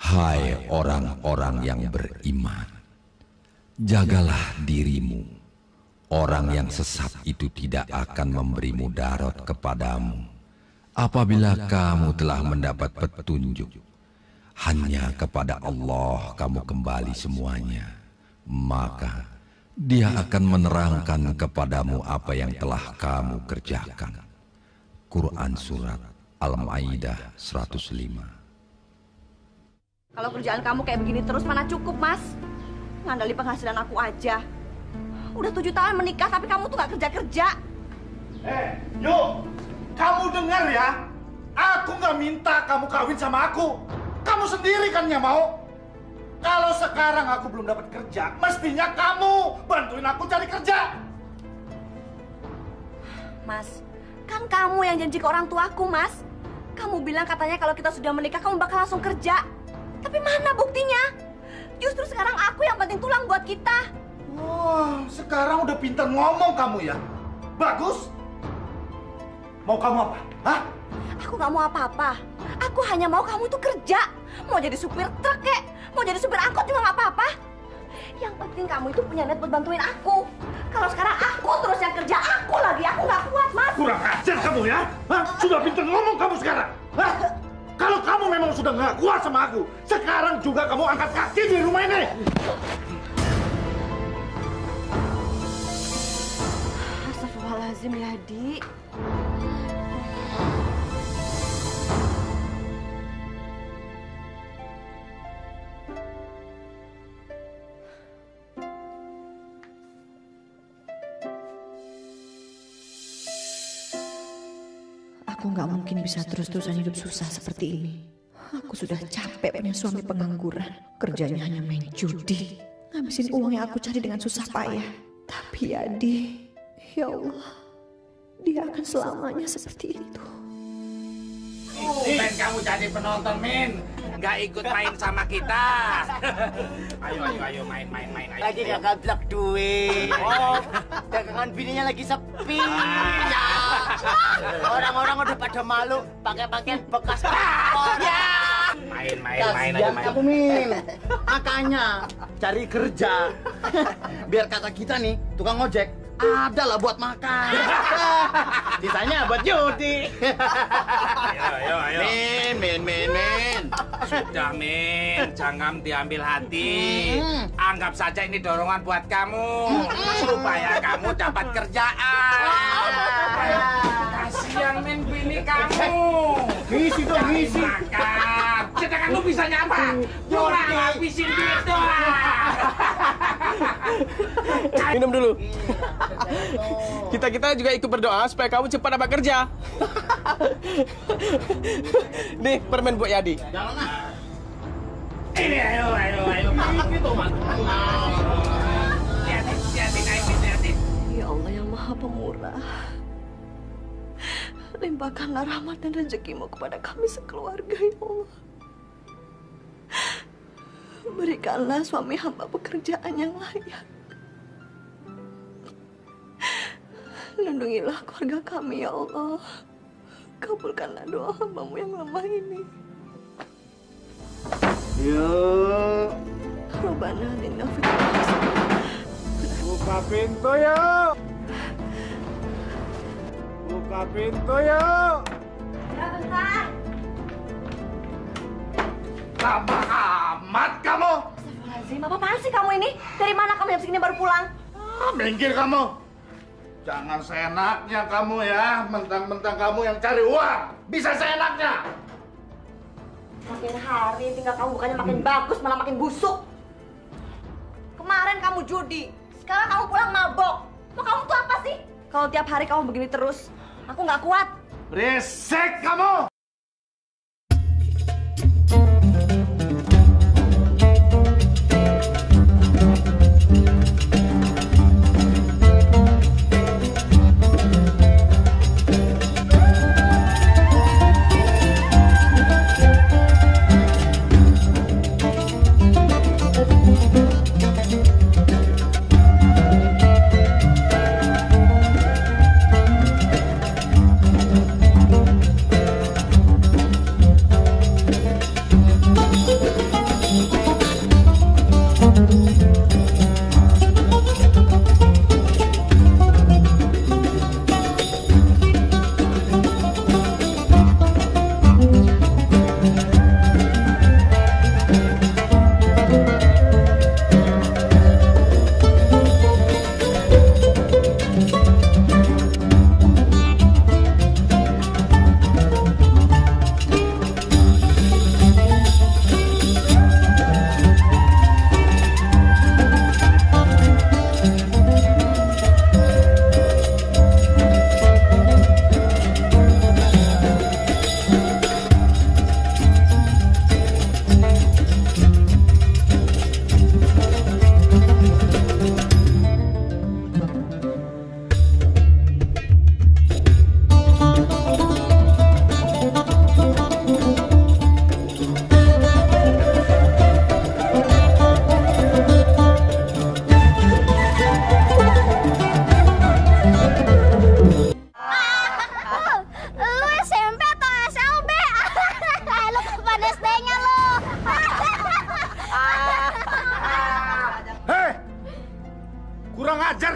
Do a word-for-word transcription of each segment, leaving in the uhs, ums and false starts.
Hai orang-orang yang beriman, jagalah dirimu. Orang yang sesat itu tidak akan memberi mudarat kepadamu apabila kamu telah mendapat petunjuk. Hanya kepada Allah kamu kembali semuanya, maka Dia akan menerangkan kepadamu apa yang telah kamu kerjakan. Quran Surat Al-Ma'idah seratus lima. Kalau kerjaan kamu kayak begini terus mana cukup, Mas? Ngandali penghasilan aku aja. Udah tujuh tahun menikah tapi kamu tuh gak kerja-kerja. Eh, yuk, kamu dengar ya. Aku gak minta kamu kawin sama aku. Kamu sendiri kan yang mau. Kalau sekarang aku belum dapat kerja, mestinya kamu bantuin aku cari kerja. Mas, kan kamu yang janji ke orang tuaku, Mas. Kamu bilang katanya kalau kita sudah menikah kamu bakal langsung kerja. Tapi mana buktinya? Justru sekarang aku yang penting tulang buat kita. Wah, sekarang udah pintar ngomong kamu ya. Bagus. Mau kamu apa? Hah? Aku gak mau apa-apa. Aku hanya mau kamu itu kerja. Mau jadi supir truk kek, mau jadi supir angkot juga gak apa-apa. Yang penting kamu itu punya niat buat bantuin aku. Kalau sekarang aku terus yang kerja aku lagi, aku gak kuat, Mas. Kurang ajar kamu ya. Hah? Sudah pintar ngomong kamu sekarang. Hah? Kalau kamu memang sudah gak kuat sama aku, sekarang juga kamu angkat kaki di rumah ini. Astagfirullahaladzim ya, Di. Aku nggak mungkin bisa terus-terusan hidup susah seperti ini. Aku sudah capek punya suami pengangguran. Kerjanya hanya main judi. Ngabisin uang yang aku cari dengan susah payah. Tapi Adi, ya Allah, dia akan selamanya seperti itu. Min, kamu jadi penonton, Min. Nggak ikut main sama kita. Ayo, ayo, ayo, main, main, main. Ayo, lagi nggak gablak duit. Oh, dagangan bininya lagi sepi. Ya. Orang-orang udah pada malu pakai pakaian bekas kapal. Ya. Main, main, main aja, main. Kamu, Min. Makanya cari kerja. Biar kata kita nih, tukang ojek, ada lah buat makan. Sisanya buat judi. Ayo, ayo, ayo. Min, Min, Min, Min. Sudah, Min. Jangan diambil hati. Anggap saja ini dorongan buat kamu. Supaya kamu dapat kerjaan. Kasihan, Min, bini kamu. Ngisi dong, ngisi. Makan. Sedangkan lu bisanya apa? Cuma ngabisin duit doang. Minum dulu. Kita-kita juga ikut berdoa supaya kamu cepat dapat kerja. Nih, permen buat Yadi. Jangan lah. Ini, ayo, ayo, ayo. Gitu, Mas. Lihatin, lihatin, lihatin, lihatin. Ya Allah yang Maha Pemurah, limpahkanlah rahmat dan rezekimu kepada kami sekeluarga, ya Allah. Berikanlah suami hamba pekerjaan yang layak. Lindungilah keluarga kami, ya Allah. Kabulkanlah doa hambamu yang lemah ini. Yuk. Rabbana atina fid dunya hasanah. Buka pintu yuk. Buka pintu yuk. Ya, bentar. Lama amat kamu. Astagfirullahaladzim, apa-apaan sih kamu ini? Dari mana kamu jam segini baru pulang? Ah, minggir kamu. Jangan seenaknya kamu ya. Mentang-mentang kamu yang cari uang. Bisa seenaknya. Makin hari tinggal kamu bukannya makin bagus, malah makin busuk. Kemarin kamu judi, sekarang kamu pulang mabok. Mau kamu tuh apa sih? Kalau tiap hari kamu begini terus, aku nggak kuat. Berisik kamu.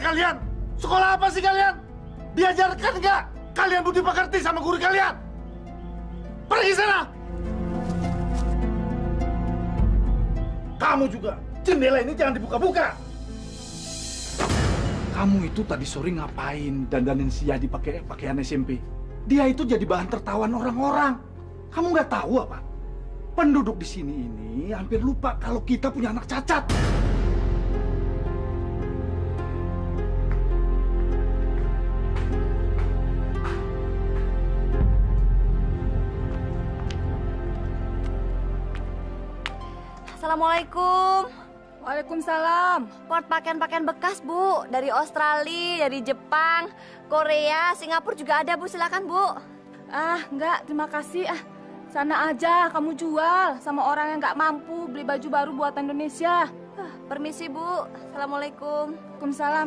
kalian? Sekolah apa sih kalian? Diajarkan nggak kalian budi pekerti sama guru kalian? Pergi sana! Kamu juga, jendela ini jangan dibuka-buka. Kamu itu tadi sore ngapain dandanin si Yadi pakai pakaian S M P? Dia itu jadi bahan tertawan orang-orang. Kamu nggak tahu apa? Penduduk di sini ini hampir lupa kalau kita punya anak cacat. Assalamualaikum. Waalaikumsalam. Port pakaian-pakaian bekas, Bu. Dari Australia, dari Jepang, Korea, Singapura juga ada, Bu. Silakan, Bu. Ah, enggak, terima kasih. Ah, sana aja kamu jual sama orang yang nggak mampu beli baju baru buatan Indonesia. Ah, permisi, Bu. Assalamualaikum. Waalaikumsalam.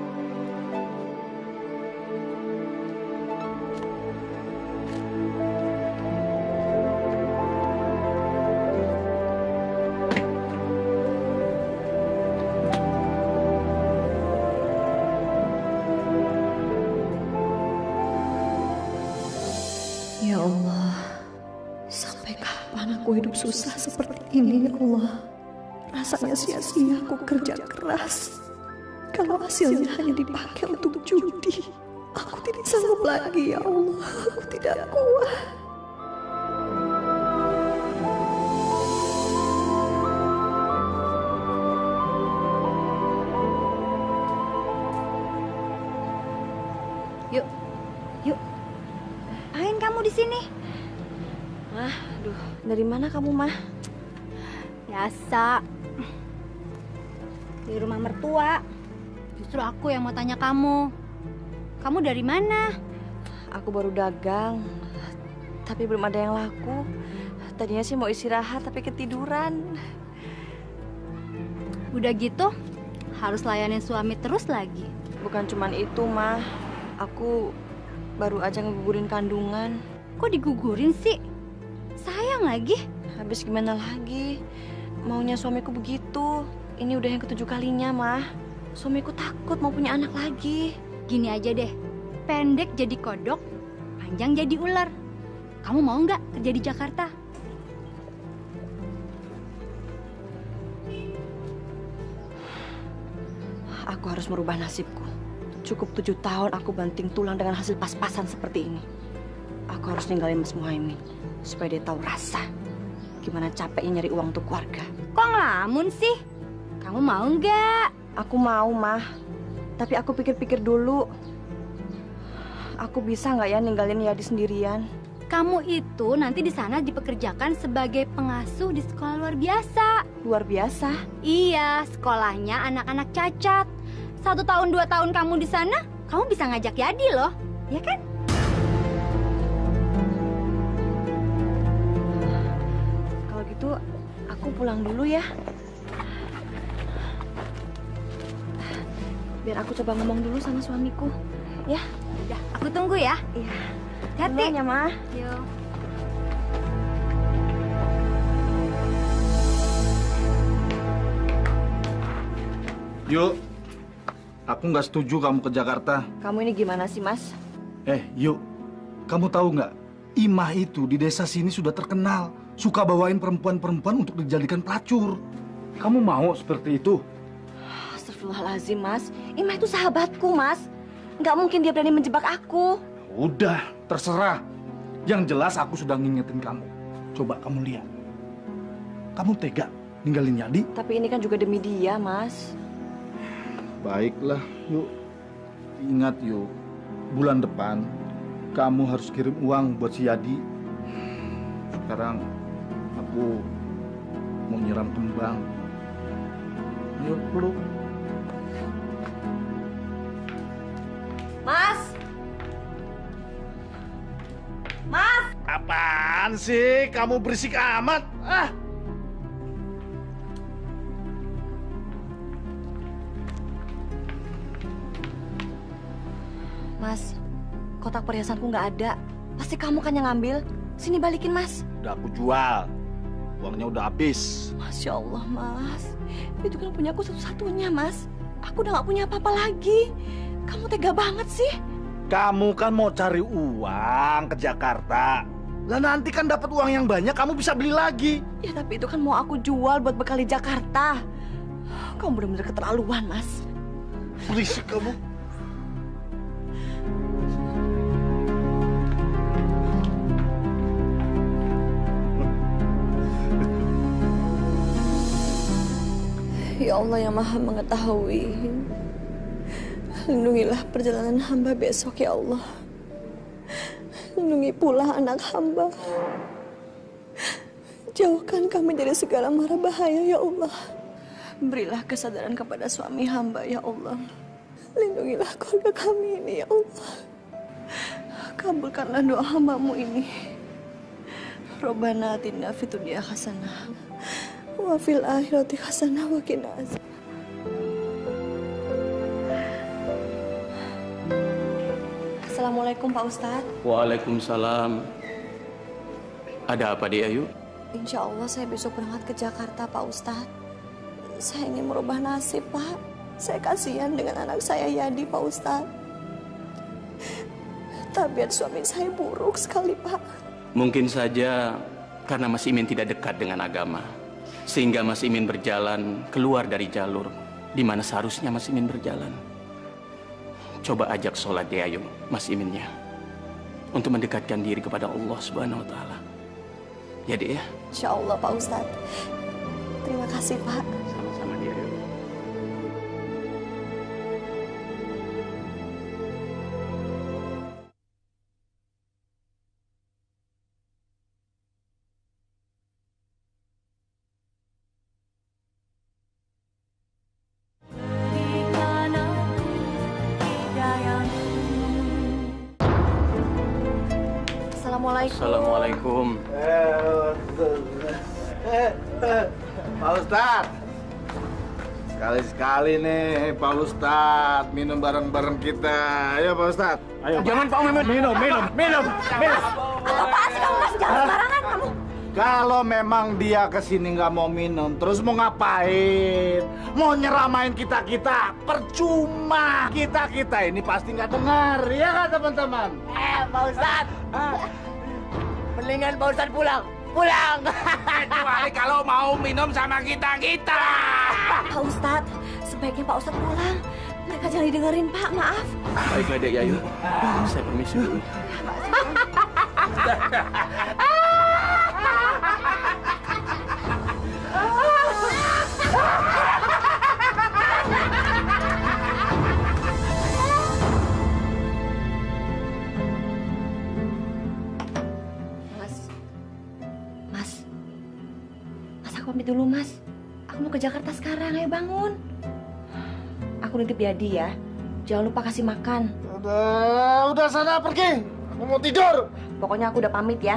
Ya Allah, sampai kapan aku hidup susah seperti ini ya Allah? Rasanya sia-sia aku kerja keras. Kalau hasilnya hanya dipakai untuk judi, aku tidak sanggup lagi ya Allah. Aku tidak kuat. Yuk, yuk. Ngapain kamu di sini? Mah, aduh, dari mana kamu, Mah? Biasa. Di rumah mertua. Justru aku yang mau tanya kamu. Kamu dari mana? Aku baru dagang, tapi belum ada yang laku. Tadinya sih mau istirahat, tapi ketiduran. Udah gitu, harus layanin suami terus lagi. Bukan cuman itu, Mah. Aku baru aja ngegugurin kandungan. Kok digugurin sih? Sayang lagi. Habis gimana lagi? Maunya suamiku begitu. Ini udah yang ketujuh kalinya, Mah. Suamiku takut mau punya anak lagi. Gini aja deh, pendek jadi kodok, panjang jadi ular. Kamu mau nggak kerja di Jakarta? Aku harus merubah nasibku. Cukup tujuh tahun aku banting tulang dengan hasil pas-pasan seperti ini. Aku harus ninggalin Mas Muhaimin supaya dia tahu rasa gimana capeknya nyari uang untuk keluarga. Kok ngelamun sih? Kamu mau nggak? Aku mau, Mah. Tapi aku pikir-pikir dulu. Aku bisa nggak ya ninggalin Yadi sendirian? Kamu itu nanti di sana dipekerjakan sebagai pengasuh di sekolah luar biasa. Luar biasa? Iya, sekolahnya anak-anak cacat. Satu tahun, dua tahun kamu di sana, kamu bisa ngajak Yadi loh, ya kan? Kalau gitu, aku pulang dulu ya. Biar aku coba ngomong dulu sama suamiku, ya. Udah, aku tunggu ya. Iya. Hati-hati. Ya, Mah. Yuk. Yuk, aku nggak setuju kamu ke Jakarta. Kamu ini gimana sih, Mas? Eh, Yuk, kamu tahu nggak? Imah itu di desa sini sudah terkenal. Suka bawain perempuan-perempuan untuk dijadikan pelacur. Kamu mau seperti itu? Astagfirullahaladzim, Mas. Imah itu sahabatku, Mas. Nggak mungkin dia berani menjebak aku. Udah, terserah. Yang jelas aku sudah ngingetin kamu. Coba kamu lihat. Kamu tega ninggalin Yadi? Tapi ini kan juga demi dia, Mas. Baiklah, Yuk. Ingat, Yuk. Bulan depan, kamu harus kirim uang buat si Yadi. Sekarang, aku mau nyiram kembang. Yuk, peluk. Mas! Mas! Apaan sih? Kamu berisik amat. Ah! Mas, kotak perhiasanku nggak ada. Pasti kamu kan yang ngambil. Sini balikin, Mas. Udah aku jual. Uangnya udah habis. Masya Allah, Mas. Itu kan punya aku satu-satunya, Mas. Aku udah gak punya apa-apa lagi. Kamu tega banget sih. Kamu kan mau cari uang ke Jakarta. Lah nanti kan dapat uang yang banyak, kamu bisa beli lagi. Ya tapi itu kan mau aku jual buat bekal di Jakarta. Kamu benar-benar keterlaluan, Mas. Berisik kamu. Ya Allah yang Maha Mengetahui, lindungilah perjalanan hamba besok ya Allah. Lindungi pula anak hamba. Jauhkan kami dari segala mara bahaya ya Allah. Berilah kesadaran kepada suami hamba ya Allah. Lindungilah keluarga kami ini ya Allah. Kabulkanlah doa hambamu ini. Robbana atina fid dunya hasanah wa fil akhirati hasanah wa qina azab. Assalamualaikum Pak Ustadz. Waalaikumsalam. Ada apa, Dek Ayu? Insya Allah saya besok berangkat ke Jakarta Pak Ustadz. Saya ingin merubah nasib Pak. Saya kasihan dengan anak saya Yadi Pak Ustadz. Tabiat suami saya buruk sekali Pak. Mungkin saja karena Mas Imin tidak dekat dengan agama, sehingga Mas Imin berjalan keluar dari jalur di mana seharusnya Mas Imin berjalan. Coba ajak sholat Dek Ayu, Mas Iminnya, untuk mendekatkan diri kepada Allah Subhanahu Wa Taala. Ya Dek ya. Insya Allah Pak Ustadz. Terima kasih Pak. Sama-sama Dek Ayu. Assalamualaikum. Assalamualaikum. Eh, eh, Pak Ustadz, sekali-sekali nih Pak Ustadz minum bareng-bareng kita. Ayo Pak Ustadz. Ayo. Jangan Pak Mehmet. Minum, minum, minum, minum. Apaan sih kamu, Mas? Jangan sembarangan kamu. Kalau memang dia kesini nggak mau minum, terus mau ngapain? Mau nyeramain kita-kita? Percuma. Kita-kita ini pasti nggak dengar, ya kan teman-teman? Eh, Pak Ustadz. Mendingan Pak Ustadz pulang. Pulang. Kecuali kalau mau minum sama kita-kita. Pak Ustadz, sebaiknya Pak Ustadz pulang. Mereka jangan didengerin Pak, maaf. Baiklah Dek Ayu. Saya permisi dulu. Pamit dulu Mas, aku mau ke Jakarta sekarang, ayo bangun. Aku nitip Yadi ya, jangan lupa kasih makan. Udah, udah sana pergi, aku mau tidur. Pokoknya aku udah pamit ya.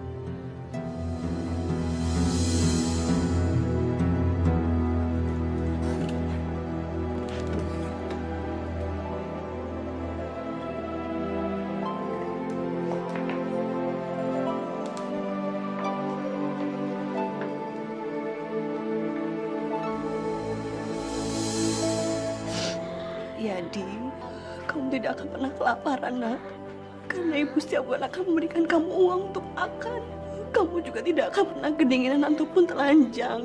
Yadi, kamu tidak akan pernah kelaparan, nak. Karena ibu setiap bulan akan memberikan kamu uang untuk makan. Kamu juga tidak akan pernah kedinginan ataupun telanjang.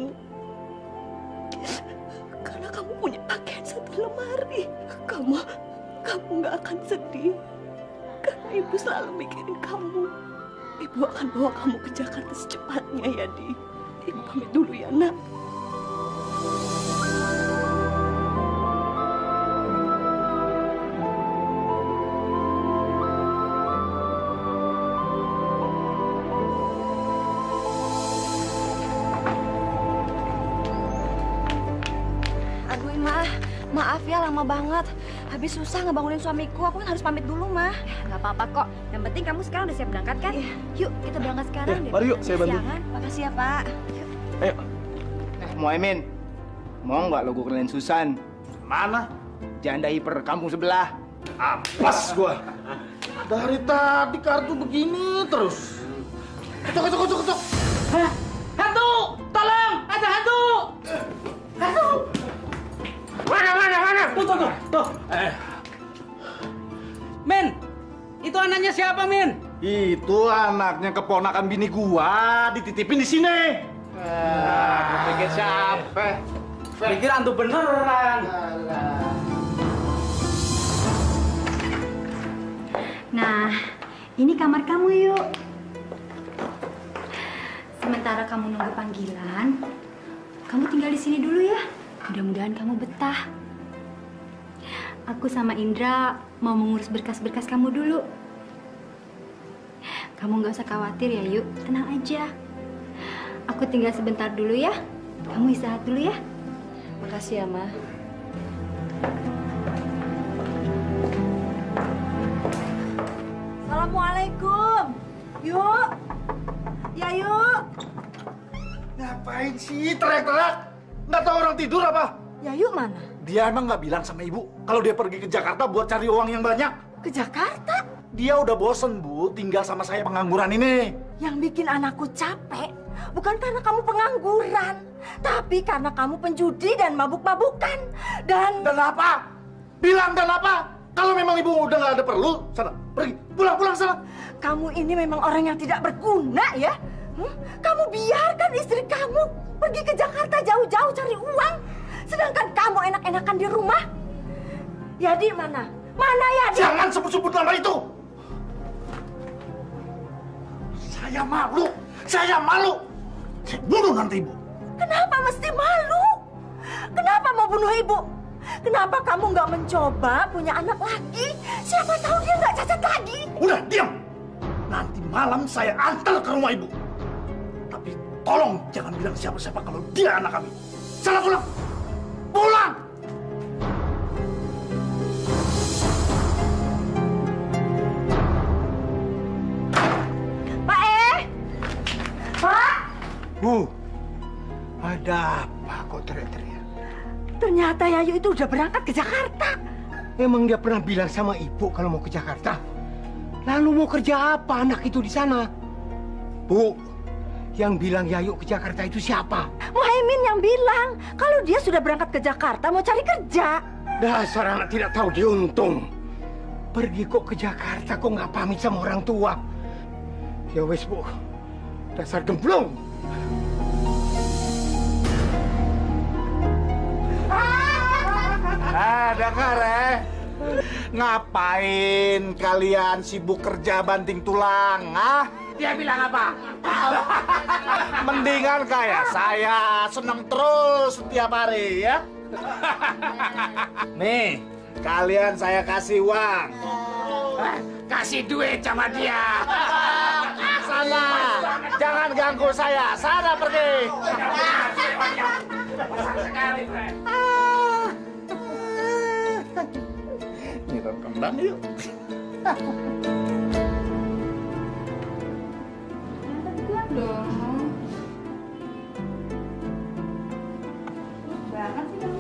Karena kamu punya pakaian satu lemari. Kamu, kamu gak akan sedih. Karena ibu selalu mikirin kamu. Ibu akan bawa kamu ke Jakarta secepatnya, Yadi. Ibu pamit dulu ya, nak. Maaf ya lama banget. Habis susah ngebangunin suamiku. Aku kan harus pamit dulu, Mah. Nggak apa-apa kok. Yang penting kamu sekarang udah siap berangkat kan? Iya. Yuk kita berangkat sekarang. Ya, mari yuk, saya bantu. Siangan. Makasih ya, Pak. Yuk. Ayo. Eh, Muhaimin, mau nggak logo kenalin Susan? Mana? Janda hiper kampung sebelah. Apes gua. Dari tadi kartu begini terus. Ketuk, ketuk, ketuk, ketuk. Hah? Hantu! Tolong! Ada hantu! Mana, mana, mana? siapa, Min? Itu anaknya keponakan bini gua, dititipin di sini. Ah, pikir siapa? Pikir antu beneran. Nah, ini kamar kamu yuk. Sementara kamu nunggu panggilan, kamu tinggal di sini dulu ya. Mudah-mudahan kamu betah. Aku sama Indra mau mengurus berkas-berkas kamu dulu. Kamu nggak usah khawatir ya, Yuk. Tenang aja. Aku tinggal sebentar dulu ya. Kamu istirahat dulu ya. Makasih ya, Ma. Assalamualaikum. Yuk. Ya, Yuk. Ngapain sih teriak-teriak? Nggak tahu orang tidur apa? Ya, Yuk mana? Dia emang nggak bilang sama ibu kalau dia pergi ke Jakarta buat cari uang yang banyak? Ke Jakarta? Dia udah bosen, Bu, tinggal sama saya pengangguran ini. Yang bikin anakku capek bukan karena kamu pengangguran, tapi karena kamu penjudi dan mabuk-mabukan. Dan... Dan apa? Bilang dan apa? Kalau memang ibu udah nggak ada perlu, sana, pergi, pulang-pulang sana. Kamu ini memang orang yang tidak berguna ya. Hmm? Kamu biarkan istri kamu pergi ke Jakarta jauh-jauh cari uang. Sedangkan kamu enak-enakan di rumah. Yadi mana? Mana Yadi? Jangan sebut-sebut nama itu. Saya malu. Saya malu. Saya bunuh nanti ibu. Kenapa mesti malu? Kenapa mau bunuh ibu? Kenapa kamu nggak mencoba punya anak lagi? Siapa tahu dia nggak cacat lagi. Udah, diam. Nanti malam saya antar ke rumah ibu. Tapi tolong jangan bilang siapa-siapa kalau dia anak kami. Sana pulang. Pulang! Pak Eh! Pak! Bu, ada apa kok teriak-teriak? Ternyata Yayu itu udah berangkat ke Jakarta. Emang dia pernah bilang sama ibu kalau mau ke Jakarta? Lalu mau kerja apa anak itu di sana? Bu, yang bilang Yayu ke Jakarta itu siapa? Muhaimin yang bilang kalau dia sudah berangkat ke Jakarta mau cari kerja. Dasar anak tidak tahu diuntung. Pergi kok ke Jakarta kok nggak pamit sama orang tua. Ya wes Bu, dasar gemblong. Ah, dengar eh. Ngapain kalian sibuk kerja banting tulang, ah? Dia bilang apa? Mendingan kayak saya seneng terus setiap hari ya. Nih, kalian saya kasih uang. Kasih duit sama dia. Sana, jangan ganggu saya. Sana pergi. Nyiram kembang yuk. Dong. Banget sih kamu.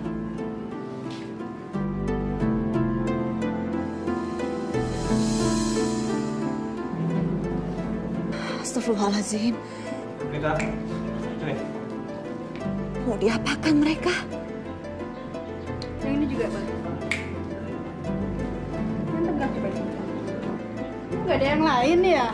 Astagfirullahaladzim. Kita, sini. Mau diapakan mereka? Yang ini juga boleh. Yang tegak coba. Nggak ada yang lain ya?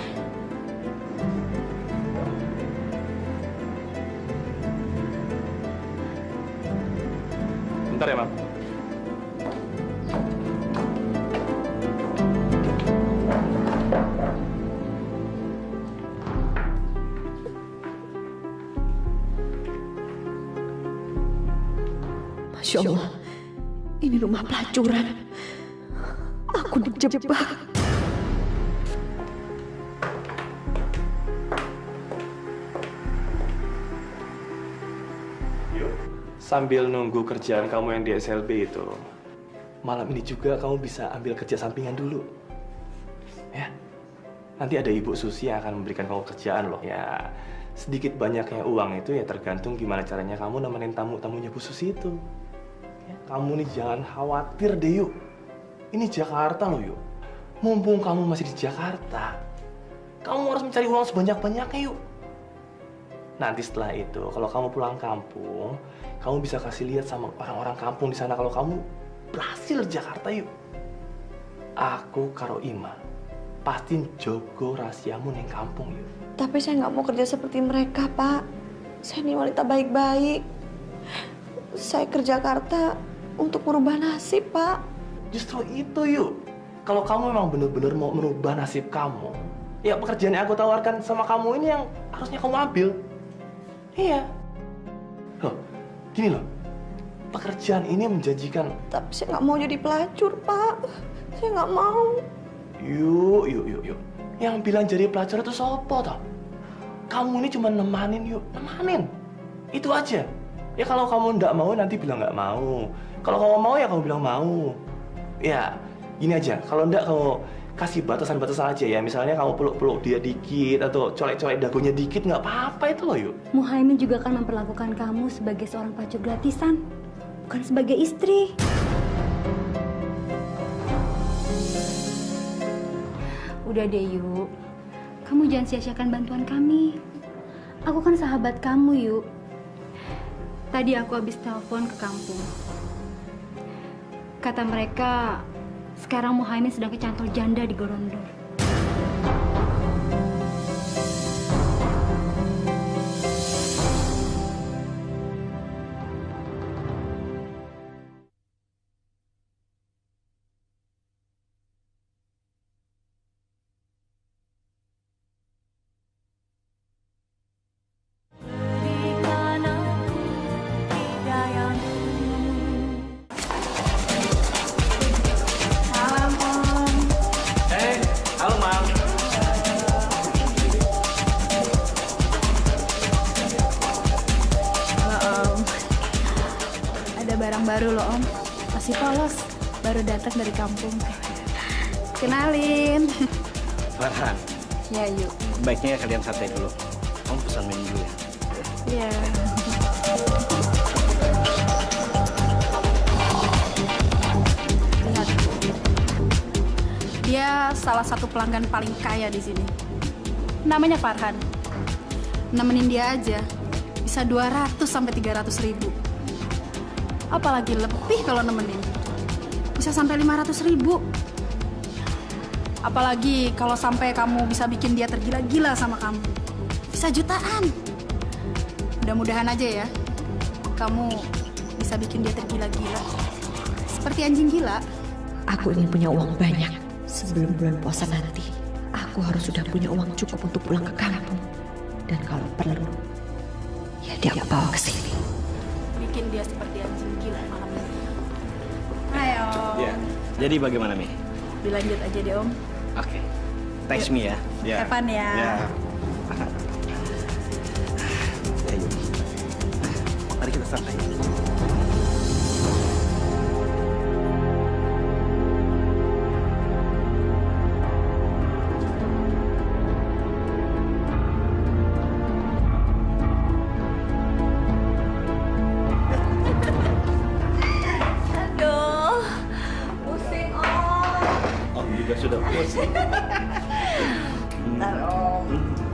Bentar ya, Mam. Masya Allah, ini rumah pelacuran. Aku dijebak. Sambil nunggu kerjaan kamu yang di S L B itu, malam ini juga kamu bisa ambil kerja sampingan dulu. Ya, nanti ada Ibu Susi yang akan memberikan kamu kerjaan loh. Ya, sedikit banyaknya uang itu ya tergantung gimana caranya kamu nemenin tamu-tamunya Bu Susi itu. Ya, kamu nih jangan khawatir deh yuk. Ini Jakarta loh yuk. Mumpung kamu masih di Jakarta, kamu harus mencari uang sebanyak-banyaknya yuk. Nanti setelah itu, kalau kamu pulang kampung, kamu bisa kasih lihat sama orang-orang kampung di sana kalau kamu berhasil di Jakarta yuk. Aku Karo Ima pasti jogo rahasiamu ning kampung yuk. Tapi saya nggak mau kerja seperti mereka, Pak. Saya ini wanita baik-baik. Saya ke Jakarta untuk merubah nasib, Pak. Justru itu yuk. Kalau kamu memang benar-benar mau merubah nasib kamu, ya pekerjaan yang aku tawarkan sama kamu ini yang harusnya kamu ambil. Iya. Loh, gini loh. Pekerjaan ini menjanjikan. Tapi saya nggak mau jadi pelacur, Pak. Saya nggak mau. Yuk, yuk, yuk, yuk. Yang bilang jadi pelacur itu sopo toh? Kamu ini cuma nemanin yuk, nemanin. Itu aja. Ya kalau kamu nggak mau nanti bilang nggak mau. Kalau kamu mau ya kamu bilang mau. Ya, gini aja. Kalau nggak kamu kasih batasan-batasan aja ya. Misalnya kamu peluk-peluk dia dikit atau colek-colek dagunya dikit, nggak apa-apa itu loh yuk. Muhaimin juga akan memperlakukan kamu sebagai seorang pelacur gratisan, bukan sebagai istri. Udah deh yuk, kamu jangan sia-siakan bantuan kami. Aku kan sahabat kamu yuk. Tadi aku habis telepon ke kampung. Kata mereka, sekarang Muhaimin sedang kecantol janda di Gorondor. Baru loh Om, masih polos, baru datang dari kampung. Kenalin. Farhan. Ya yuk. Baiknya kalian santai dulu. Om pesan minum dulu ya. Iya. Lihat. Dia salah satu pelanggan paling kaya di sini. Namanya Farhan. Nemenin dia aja bisa dua ratus sampai tiga ratus ribu. Apalagi lebih kalau nemenin. Bisa sampai lima ratus ribu. Apalagi kalau sampai kamu bisa bikin dia tergila-gila sama kamu. Bisa jutaan. Mudah-mudahan aja ya, kamu bisa bikin dia tergila-gila. Seperti anjing gila. Aku ingin punya uang banyak sebelum bulan puasa nanti. Aku harus sudah punya uang cukup untuk pulang ke kampung. Dan kalau perlu, ya dia aku bawa ke sini. Bikin dia seperti anjing gila malam ini. Ayo. Ya. Jadi bagaimana Mi? Dilanjut aja deh Om. Oke. Okay. Thanks Mi ya. Ya. Have fun ya. Ya. Ayo. Mari kita santai. Sudah pusing. Bentar Om.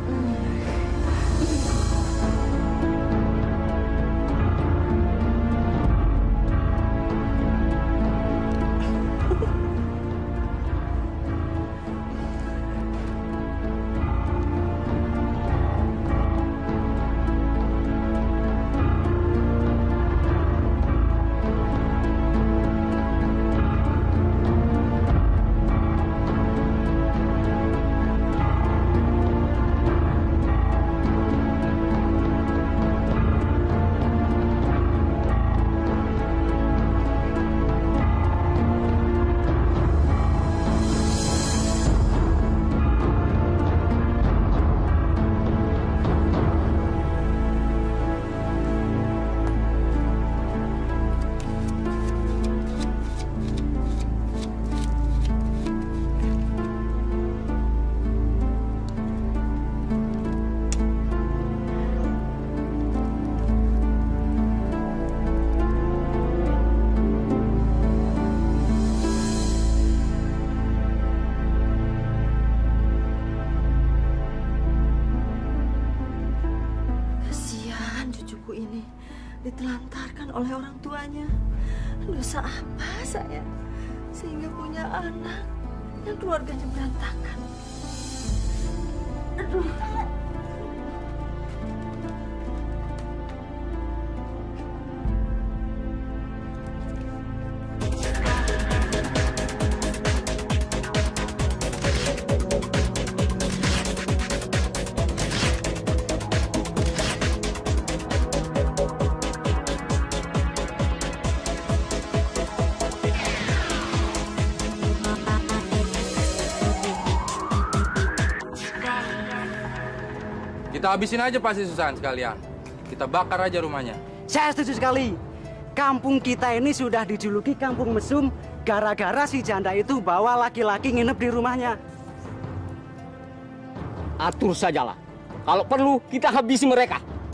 ditelantarkan oleh orang tuanya. Dosa apa saya sehingga punya anak yang keluarganya berantakan. Aduh. Kita habisin aja pasti Susan sekalian. Kita bakar aja rumahnya. Saya setuju sekali. Kampung kita ini sudah dijuluki kampung mesum gara-gara si janda itu bawa laki-laki nginep di rumahnya. Atur sajalah. Kalau perlu kita habisi mereka.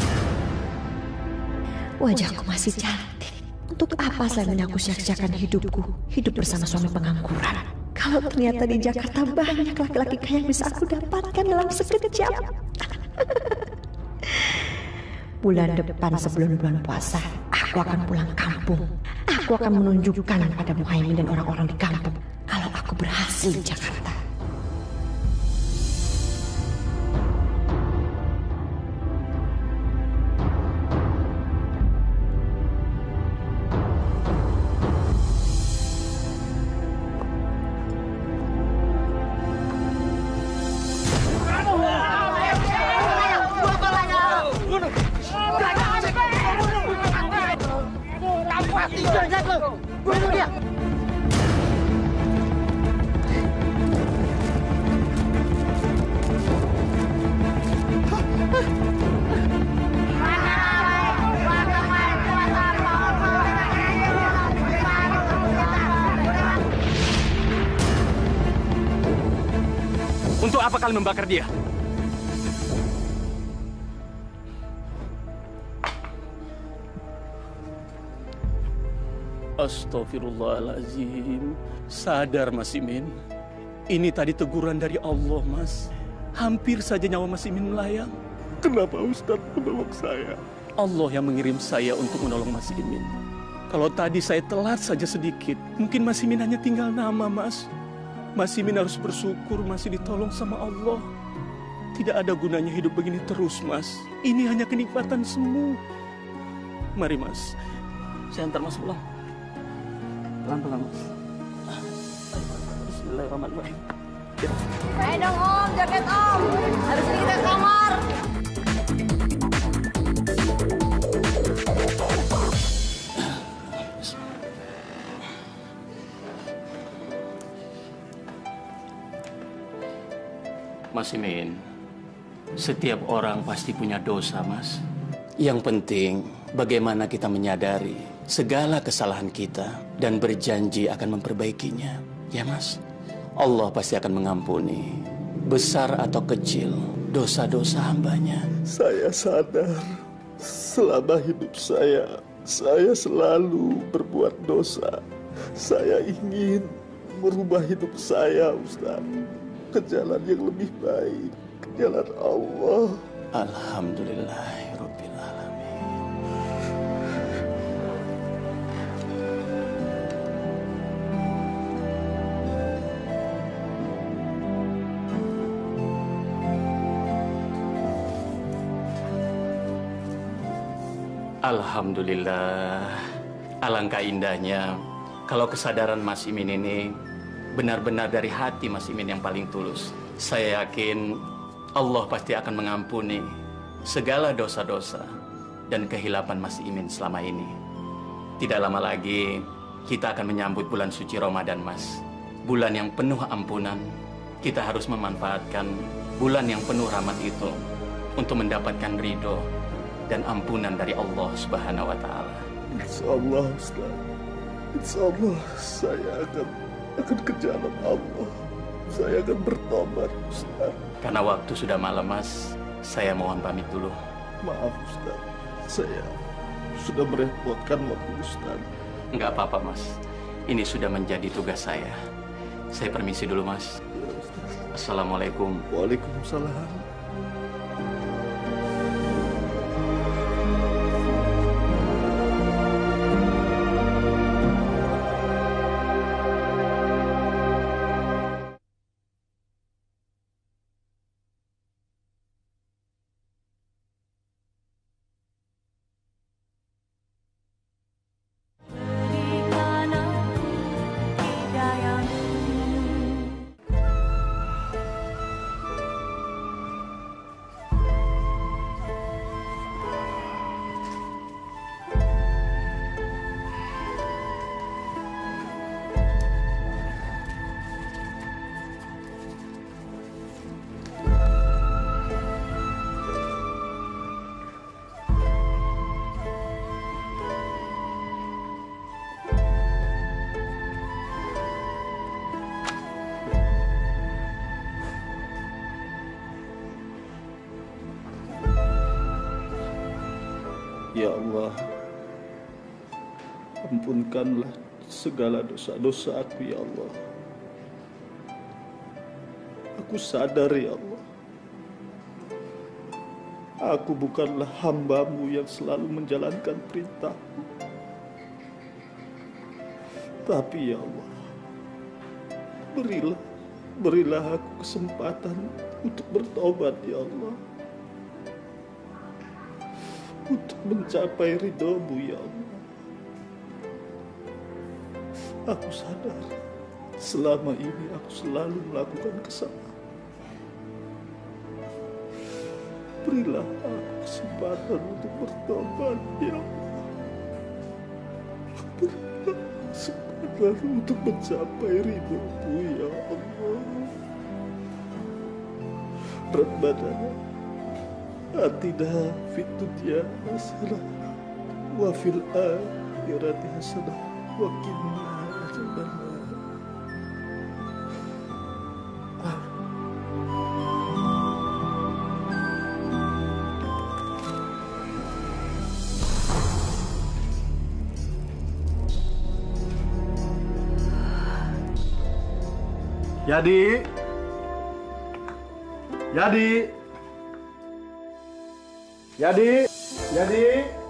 Wajahku masih cantik. Untuk apa saya menyaku sia-siakan hidupku, hidup bersama suami pengangguran? Kalau ternyata di Jakarta banyak laki-laki kaya yang bisa aku dapatkan dalam sekejap. Bulan depan sebelum bulan puasa, aku akan pulang kampung. Aku akan menunjukkan pada Muhaimin dan orang-orang di kampung kalau aku berhasil di Jakarta. Bunuh dia! Untuk apa kalian membakar dia? Astaghfirullahaladzim. Sadar Mas Imin. Ini tadi teguran dari Allah, Mas. Hampir saja nyawa Mas Imin melayang. Kenapa Ustadz menolong saya? Allah yang mengirim saya untuk menolong Mas Imin. Kalau tadi saya telat saja sedikit, mungkin Mas Imin hanya tinggal nama, Mas. Mas Imin harus bersyukur masih ditolong sama Allah. Tidak ada gunanya hidup begini terus, Mas. Ini hanya kenikmatan semu. Mari, Mas. Saya antar Mas pulang. Pelan-pelan, Mas. Bismillahirrahmanirrahim. Ya. Ayo dong Om, jaket Om. Habis ini kita ke kamar. Mas Imin, setiap orang pasti punya dosa, Mas. Yang penting, bagaimana kita menyadari segala kesalahan kita dan berjanji akan memperbaikinya. Ya, Mas? Allah pasti akan mengampuni, besar atau kecil, dosa-dosa hambanya. Saya sadar, selama hidup saya, saya selalu berbuat dosa. Saya ingin merubah hidup saya, Ustaz, ke jalan yang lebih baik, ke jalan Allah. Alhamdulillahirabbil alamin. Alhamdulillah. Alangkah indahnya kalau kesadaran Mas Imin ini benar-benar dari hati Mas Imin yang paling tulus. Saya yakin Allah pasti akan mengampuni segala dosa-dosa dan kehilapan Mas Imin selama ini. Tidak lama lagi kita akan menyambut bulan suci Ramadan, Mas. Bulan yang penuh ampunan. Kita harus memanfaatkan bulan yang penuh rahmat itu untuk mendapatkan ridho dan ampunan dari Allah Subhanahu wa Ta'ala. Insya Allah, Ustaz. Insya Allah saya akan akan ke jalan Allah. Saya akan bertobat, Ustaz. Karena waktu sudah malam, Mas, saya mohon pamit dulu. Maaf, Ustaz. Saya sudah merepotkan waktu Ustaz. Enggak apa-apa, Mas. Ini sudah menjadi tugas saya. Saya permisi dulu, Mas. Ya, Ustaz. Assalamualaikum. Waalaikumsalam. Ya Allah, ampunkanlah segala dosa-dosa aku ya Allah. Aku sadar ya Allah, aku bukanlah hamba-Mu yang selalu menjalankan perintah-Mu. Tapi ya Allah, berilah, berilah aku kesempatan untuk bertobat ya Allah. Untuk mencapai ridho-Mu ya Allah. Aku sadar selama ini aku selalu melakukan kesalahan. Berilah aku kesempatan untuk bertobat ya Allah. Berilah kesempatan untuk mencapai ridho-Mu ya Allah. Rabbana atina fid dunya hasanah wa fil akhirati hasanah wa qina adzabannar. Yadi, Yadi, Yadi, Yadi.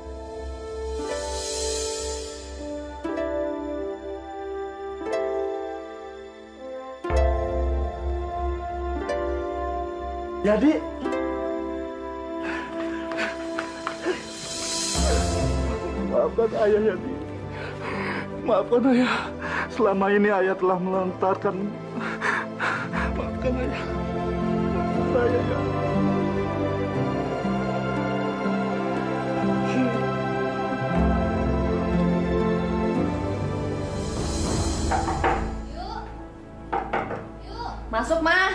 Yadi. Maafkan ayah Yadi. Maafkan ayah. Selama ini ayah telah melontarkan. Maafkan ayah. Maafkan ayah ya. Masuk, Ma.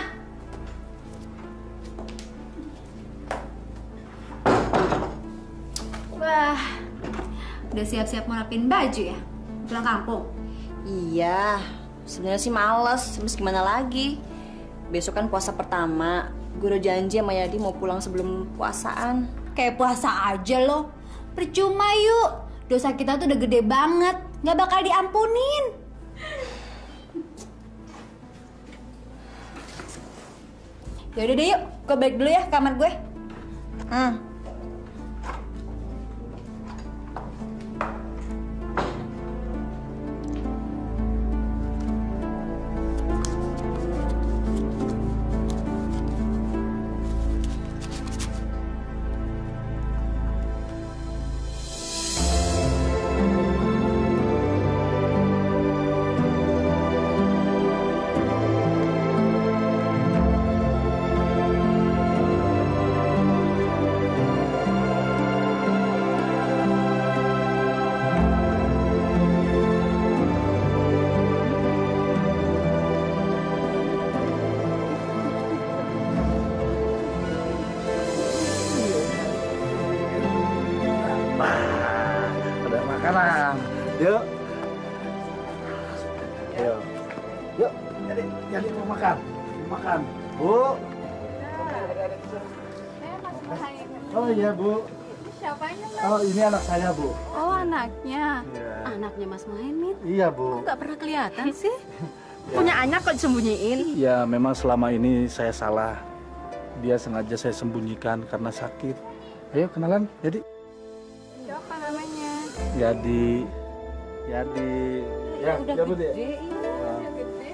Wah, udah siap-siap mau rapin baju ya? Pulang kampung? Iya, sebenarnya sih males. Terus gimana lagi? Besok kan puasa pertama. Gue udah janji sama Yadi mau pulang sebelum puasaan. Kayak puasa aja loh. Percuma yuk. Dosa kita tuh udah gede banget. Nggak bakal diampunin. Yaudah deh yuk, gue balik dulu ya ke kamar gue. Hmm. Yuk. Yuk. Yuk. Jadi, jadi mau makan. Mau makan. Bu. Oh iya, Bu. Siapanya, Mas? Oh, ini anak saya, Bu. Oh, anaknya. Iya. Anaknya Mas Muhaimin. Iya, Bu. Kok nggak pernah kelihatan sih? Punya anak kok disembunyiin? Ya, memang selama ini saya salah. Dia sengaja saya sembunyikan karena sakit. Ayo kenalan, jadi. Siapa namanya? Jadi. Jadi. Ya, udah ya, Bu, gede, ya. iya, udah gede.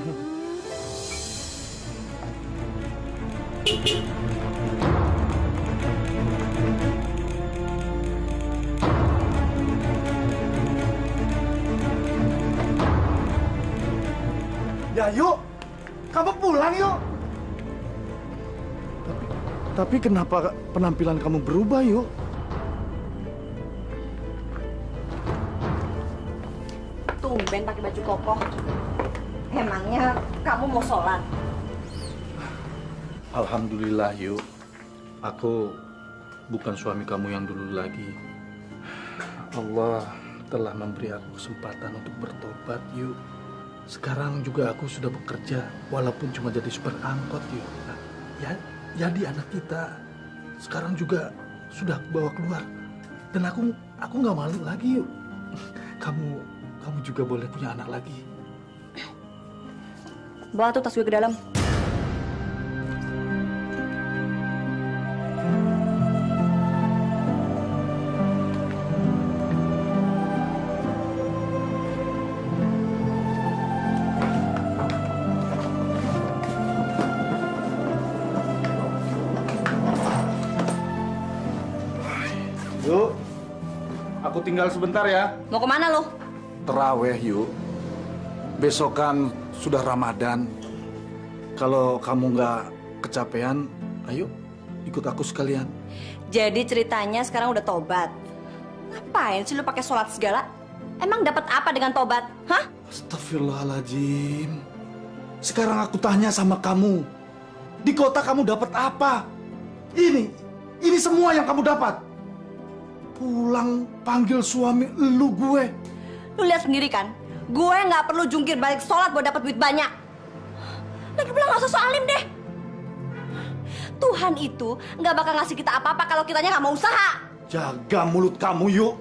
Ya yuk, kamu pulang yuk. Tapi, tapi kenapa penampilan kamu berubah yuk? Tumben pakai baju kokoh. Emangnya kamu mau sholat? Alhamdulillah yuk, aku bukan suami kamu yang dulu lagi. Allah telah memberi aku kesempatan untuk bertobat yuk. Sekarang juga aku sudah bekerja, walaupun cuma jadi supir angkot yuk. Nah, ya, jadi anak kita sekarang juga sudah aku bawa keluar. Dan aku aku nggak malu lagi yuk. Kamu kamu juga boleh punya anak lagi. Bawa tuh tas gue ke dalam. Yuk, aku tinggal sebentar ya. Mau kemana lo? Terawih yuk. Besok kan sudah Ramadan. Kalau kamu nggak kecapean, ayo ikut aku sekalian. Jadi ceritanya sekarang udah tobat. Ngapain sih lu pakai sholat segala? Emang dapat apa dengan tobat? Hah? Astagfirullahaladzim. Sekarang aku tanya sama kamu. Di kota kamu dapat apa? Ini, ini semua yang kamu dapat. Pulang panggil suami lu gue. Lu lihat sendiri kan, gue nggak perlu jungkir balik sholat buat dapat duit banyak. Lagi pula nggak usah soalim deh. Tuhan itu nggak bakal ngasih kita apa-apa kalau kitanya nggak mau usaha. Jaga mulut kamu yuk.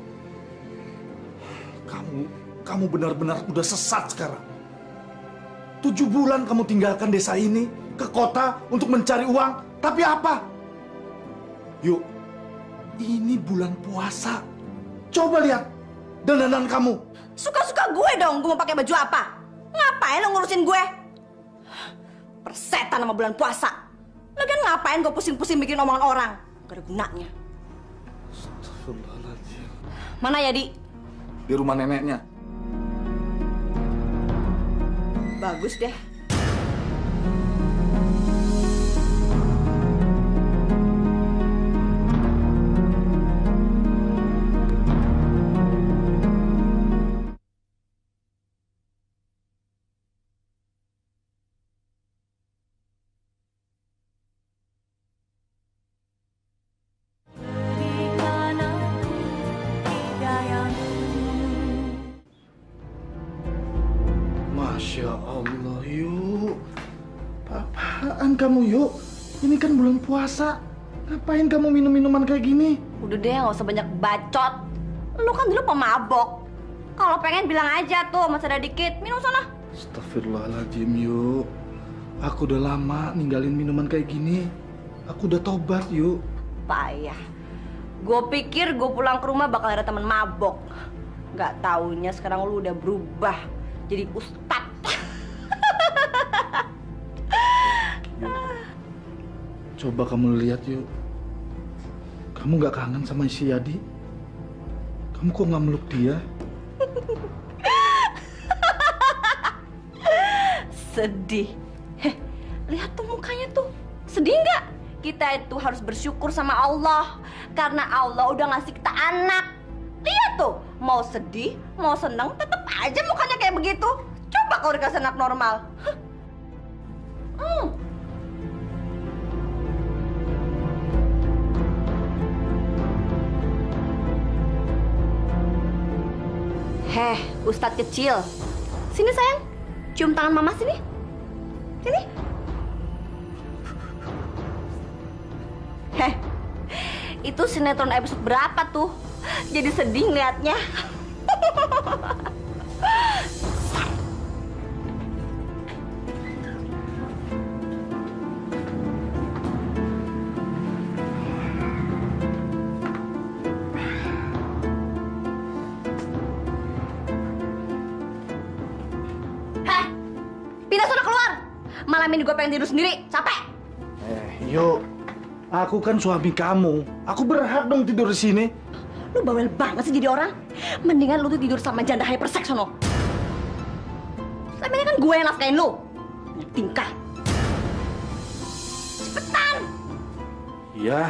Kamu, kamu benar-benar udah sesat sekarang. Tujuh bulan kamu tinggalkan desa ini ke kota untuk mencari uang. Tapi apa? Yuk, ini bulan puasa. Coba lihat dandanan kamu. Suka-suka gue dong, gue mau pakai baju apa? Ngapain lo ngurusin gue? Persetan sama bulan puasa. Lagian ngapain gue pusing-pusing bikin omongan orang? Gak ada gunanya. Astagfirullahaladzim. Mana ya, Di? Di rumah neneknya. Bagus deh. Masya Allah, yuk. Apaan kamu, yuk? Ini kan bulan puasa. Ngapain kamu minum-minuman kayak gini? Udah deh, nggak usah banyak bacot. Lu kan dulu pemabok. Kalau pengen bilang aja tuh, masih ada dikit. Minum sana. Astagfirullahaladzim, yuk. Aku udah lama ninggalin minuman kayak gini. Aku udah tobat, yuk. Payah. Gue pikir gue pulang ke rumah bakal ada teman mabok. Gak taunya sekarang lu udah berubah jadi ustad. Coba kamu lihat yuk. Kamu gak kangen sama si Yadi? Kamu kok gak meluk dia? Sedih. Heh, lihat tuh mukanya tuh. Sedih nggak? Kita itu harus bersyukur sama Allah. Karena Allah udah ngasih kita anak. Lihat tuh, mau sedih, mau seneng, tetap aja mukanya kayak begitu. Coba kalau dikasih anak normal. Hah? Hmm. Heh, Ustadz kecil. Sini sayang, cium tangan mama sini. Sini. Heh, itu sinetron episode berapa tuh? Jadi sedih ngeliatnya. Heh, pindah sana keluar. Malam ini gue pengen tidur sendiri, capek. Eh, yuk. Aku kan suami kamu. Aku berhak dong tidur di sini. Lu bawel banget sih jadi orang. Mendingan lu tuh tidur sama janda hyperseks sono. Selama ini kan gue yang nafkain lu. Banyak tingkah. Cepetan. Iya.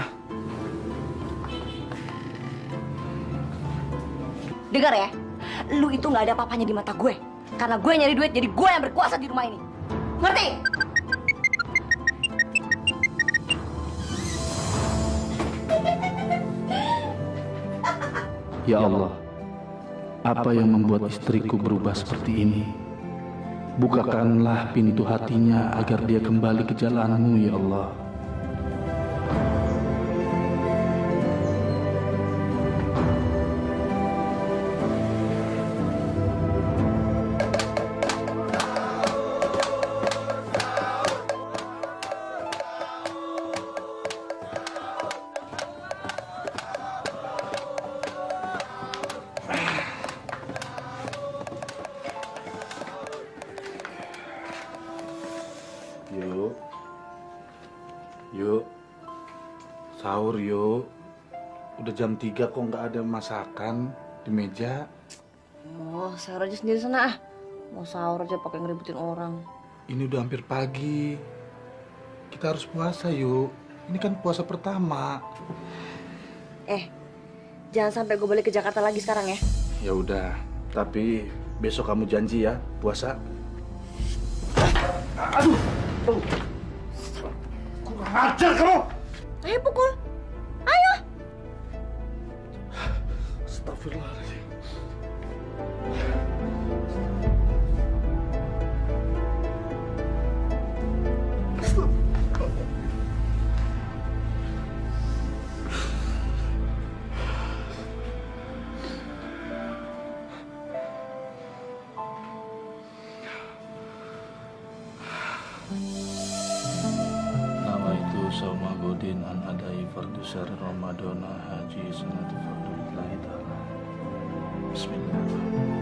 Dengar ya, lu itu nggak ada apa-apanya di mata gue. Karena gue nyari duit, jadi gue yang berkuasa di rumah ini. Ngerti? Ya Allah, apa yang membuat istriku berubah seperti ini? Bukakanlah pintu hatinya agar dia kembali ke jalan-Mu, ya Allah. sahur yuk. Udah jam tiga kok nggak ada masakan di meja. Oh, sahur aja sendiri sana. Mau sahur aja pakai ngeributin orang. Ini udah hampir pagi. Kita harus puasa yuk. Ini kan puasa pertama. Eh, jangan sampai gue balik ke Jakarta lagi sekarang ya. Ya udah, tapi besok kamu janji ya puasa. Aduh, aduh. Kurang ajar kamu. Ayo pukul. Ayo. Astagfirullahaladzim. Sama godin an adai fardu syahri ramadana haji sunati fardu lillahi ta'ala. Bismillahirrahmanirrahim.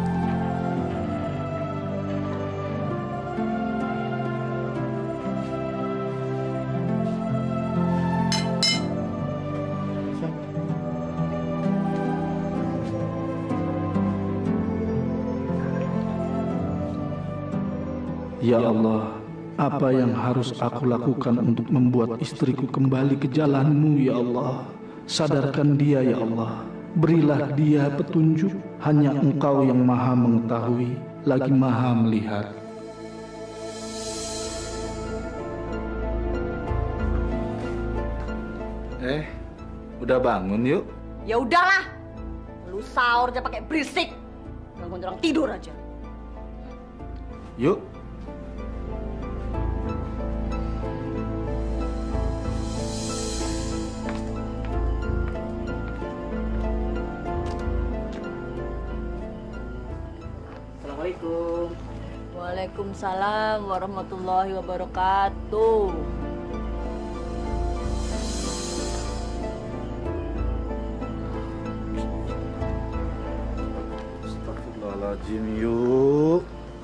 Ya Allah, apa yang harus aku lakukan untuk membuat istriku kembali ke jalan-Mu, ya Allah? Sadarkan dia, ya Allah. Berilah dia petunjuk. Hanya Engkau yang maha mengetahui, lagi maha melihat. Eh, udah bangun yuk? Ya udahlah. Lu sahur aja pakai berisik. Gangguin orang tidur aja. Yuk. Assalamualaikum. Waalaikumsalam warahmatullahi wabarakatuh. Astagfirullahaladzim, yuk.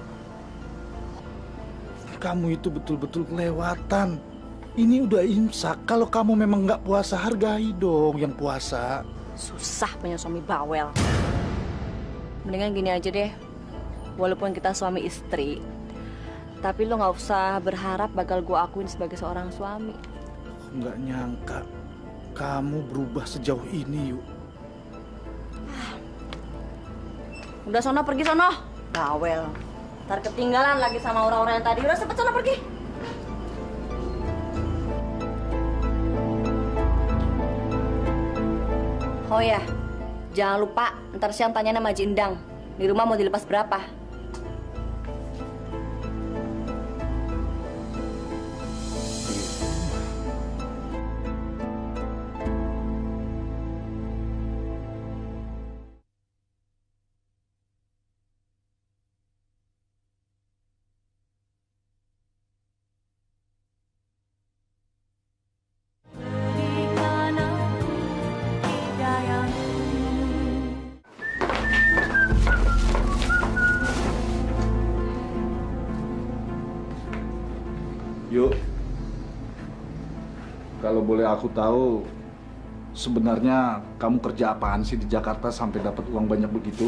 Kamu itu betul-betul kelewatan. Ini udah imsak. Kalau kamu memang nggak puasa, hargai dong yang puasa. Susah punya suami bawel. Mendingan gini aja deh. Walaupun kita suami istri, tapi lo nggak usah berharap bakal gue akuin sebagai seorang suami. Nggak nyangka kamu berubah sejauh ini, yuk. Udah sono pergi sono, bawel. Ntar ketinggalan lagi sama orang-orang yang tadi. Udah cepet sono pergi. Oh ya, jangan lupa ntar siang tanya sama Haji Endang. Di rumah mau dilepas berapa? Yuk, kalau boleh aku tahu, sebenarnya kamu kerja apaan sih di Jakarta sampai dapat uang banyak begitu?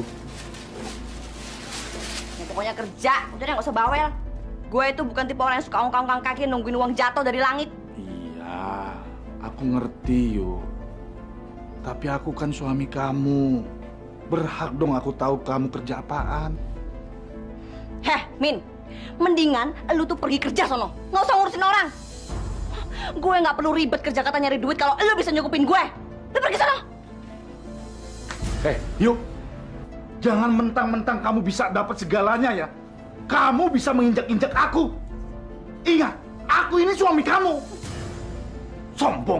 Ya, pokoknya kerja, udah deh nggak usah bawel. Gue itu bukan tipe orang yang suka ongkang-ongkang kaki nungguin uang jatuh dari langit. Iya, aku ngerti yuk. Tapi aku kan suami kamu. Berhak dong aku tahu kamu kerja apaan. Heh, Min. Mendingan lu tuh pergi kerja sono. Nggak usah ngurusin orang. Gue nggak perlu ribet ke Jakarta nyari duit kalau lu bisa nyukupin gue. Lu pergi sono. Eh, yuk. Jangan mentang-mentang kamu bisa dapat segalanya ya. Kamu bisa menginjak-injak aku. Ingat, aku ini suami kamu. Sombong.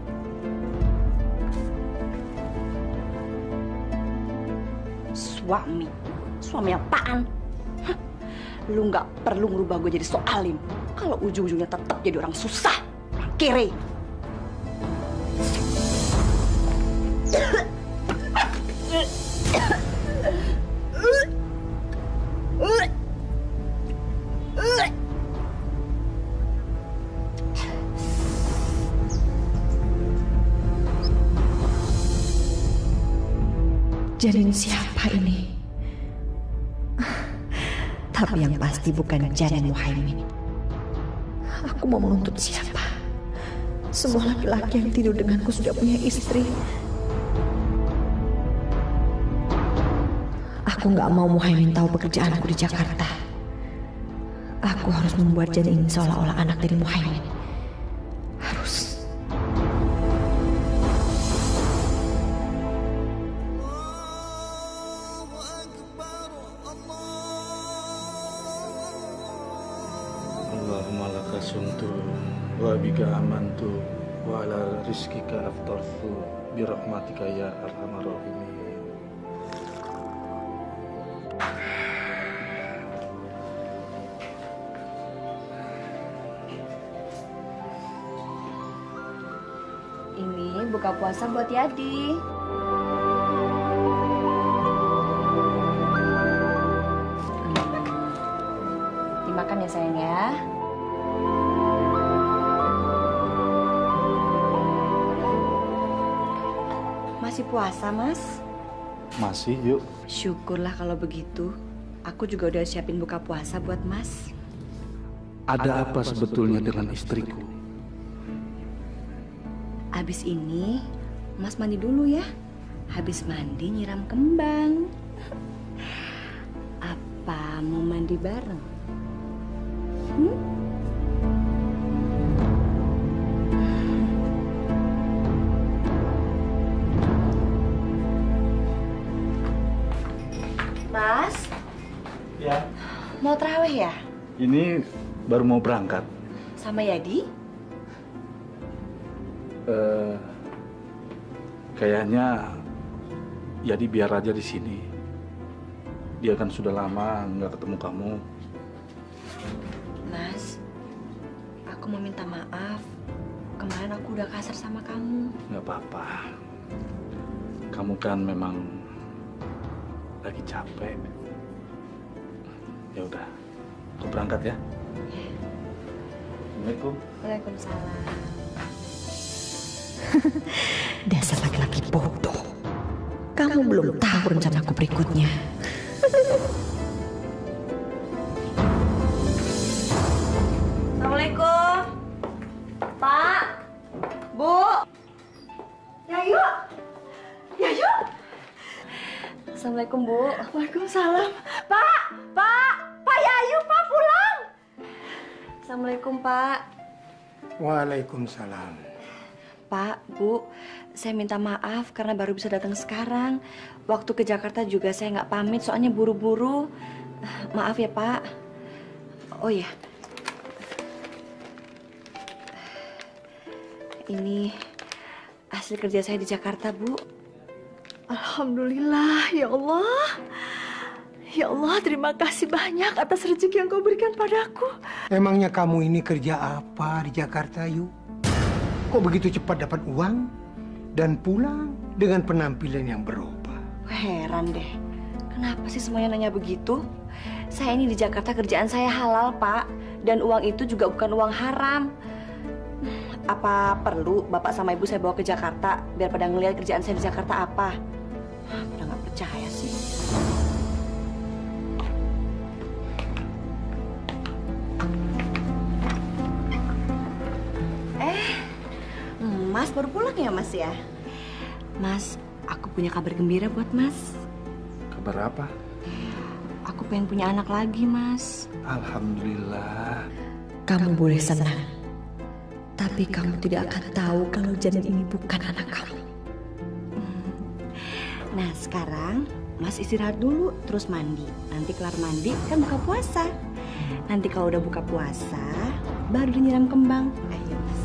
Suami? Suami apaan? Hah? Lu nggak perlu ngerubah gue jadi soalim. Kalau ujung-ujungnya tetap jadi orang susah, orang kere. Janin siapa ini? Tapi yang pasti bukan janin Muhaimin. Aku mau menuntut siapa? Semua laki-laki yang tidur denganku sudah punya istri. Aku nggak mau Muhaimin tahu pekerjaanku di Jakarta. Aku harus membuat janin ini seolah-olah anak dari Muhaimin. Harus. Allahumma laka suntu wa bika amantu wa ala rizkika aftartu bi rahmatika ya arhamar rahimin. Ini buka puasa buat Yadi. Dimakan ya sayang ya. Masih puasa, Mas? Masih, yuk. Syukurlah kalau begitu. Aku juga udah siapin buka puasa buat Mas. Ada apa sebetulnya dengan istriku? Abis ini, Mas mandi dulu ya. Habis mandi nyiram kembang. Apa mau mandi bareng? Hmm? Mas? Ya. Mau terawih ya? Ini baru mau berangkat. Sama Yadi? Eh, kayaknya Yadi biar aja di sini. Dia kan sudah lama nggak ketemu kamu. Mas, aku mau minta maaf. Kemarin aku udah kasar sama kamu. Nggak apa-apa. Kamu kan memang lagi capek. Ya udah, aku berangkat ya. Assalamualaikum. Waalaikumsalam. Dasar laki-laki bodoh. Kamu belum tahu rencanaku berikutnya. Assalamualaikum. Pak. Bu. Yayu. Yayu. Assalamualaikum, Bu. Waalaikumsalam. Pak. Pak. Pak Yayu, Pak pulang. Assalamualaikum, Pak. Waalaikumsalam. Pak, Bu, saya minta maaf karena baru bisa datang sekarang. Waktu ke Jakarta juga saya nggak pamit, soalnya buru-buru. Maaf ya, Pak. Oh ya, ini hasil kerja saya di Jakarta, Bu. Alhamdulillah, ya Allah. Ya Allah, terima kasih banyak atas rezeki yang kau berikan padaku. Emangnya kamu ini kerja apa di Jakarta, Yu? Kok begitu cepat dapat uang dan pulang dengan penampilan yang berubah? Heran deh, kenapa sih semuanya nanya begitu? Saya ini di Jakarta kerjaan saya halal, Pak. Dan uang itu juga bukan uang haram. Apa perlu Bapak sama Ibu saya bawa ke Jakarta biar pada ngelihat kerjaan saya di Jakarta apa? Pada nggak percaya sih. Eh, Mas baru pulang ya, Mas ya? Mas, aku punya kabar gembira buat Mas. Kabar apa? Aku pengen punya anak lagi, Mas. Alhamdulillah. Kamu boleh senang. Tapi kamu tidak akan tahu kalau janin ini bukan anak kamu. Nah, sekarang Mas istirahat dulu, terus mandi. Nanti kelar mandi kan buka puasa. Nanti kalau udah buka puasa, baru nyiram kembang. Ayo, Mas.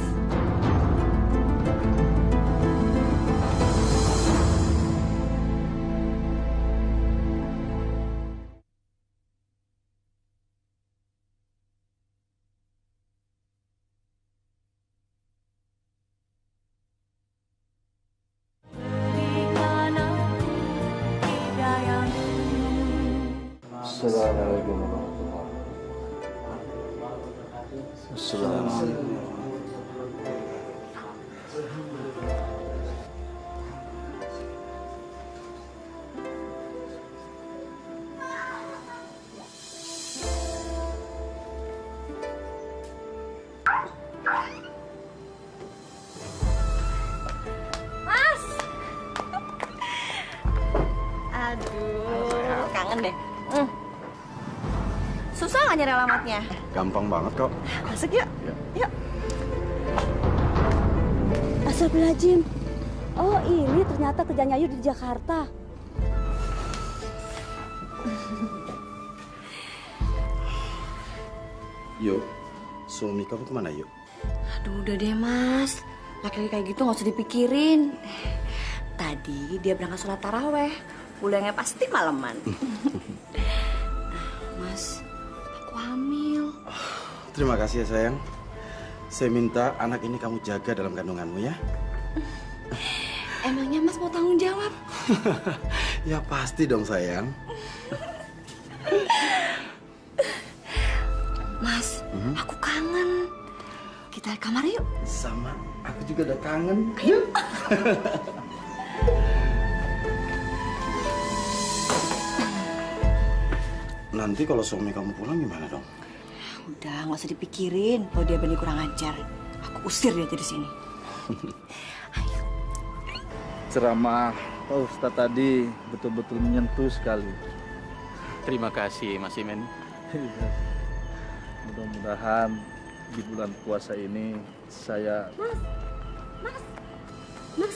Assalamualaikum warahmatullahi wabarakatuh. Assalamualaikum. Aduh, kangen deh. Hmm. Susah nggak nyari alamatnya? Gampang banget kok. Masuk yuk. Ya. Yuk. Astagfirullahaladzim. Oh ini ternyata kerjanya Ayu di Jakarta. Yuk, suami kamu kemana yuk? Aduh udah deh mas. Laki-laki kayak gitu nggak usah dipikirin. Tadi dia berangkat sholat taraweh. Pulangnya pasti maleman. Mas, aku hamil. Terima kasih ya sayang. Saya minta anak ini kamu jaga dalam kandunganmu ya. Emangnya mas mau tanggung jawab? Ya pasti dong sayang. Mas, hmm? aku kangen. Kita ke kamar yuk. Sama, aku juga udah kangen. Yuk. Nanti kalau suami kamu pulang gimana dong? Udah, nggak usah dipikirin. Kalau dia benih kurang ajar, aku usir dia dari sini. Ayo. Ceramah Pak Ustadz tadi betul-betul menyentuh sekali. Terima kasih, Mas Imin. Mudah-mudahan di bulan puasa ini saya... Mas, mas, mas.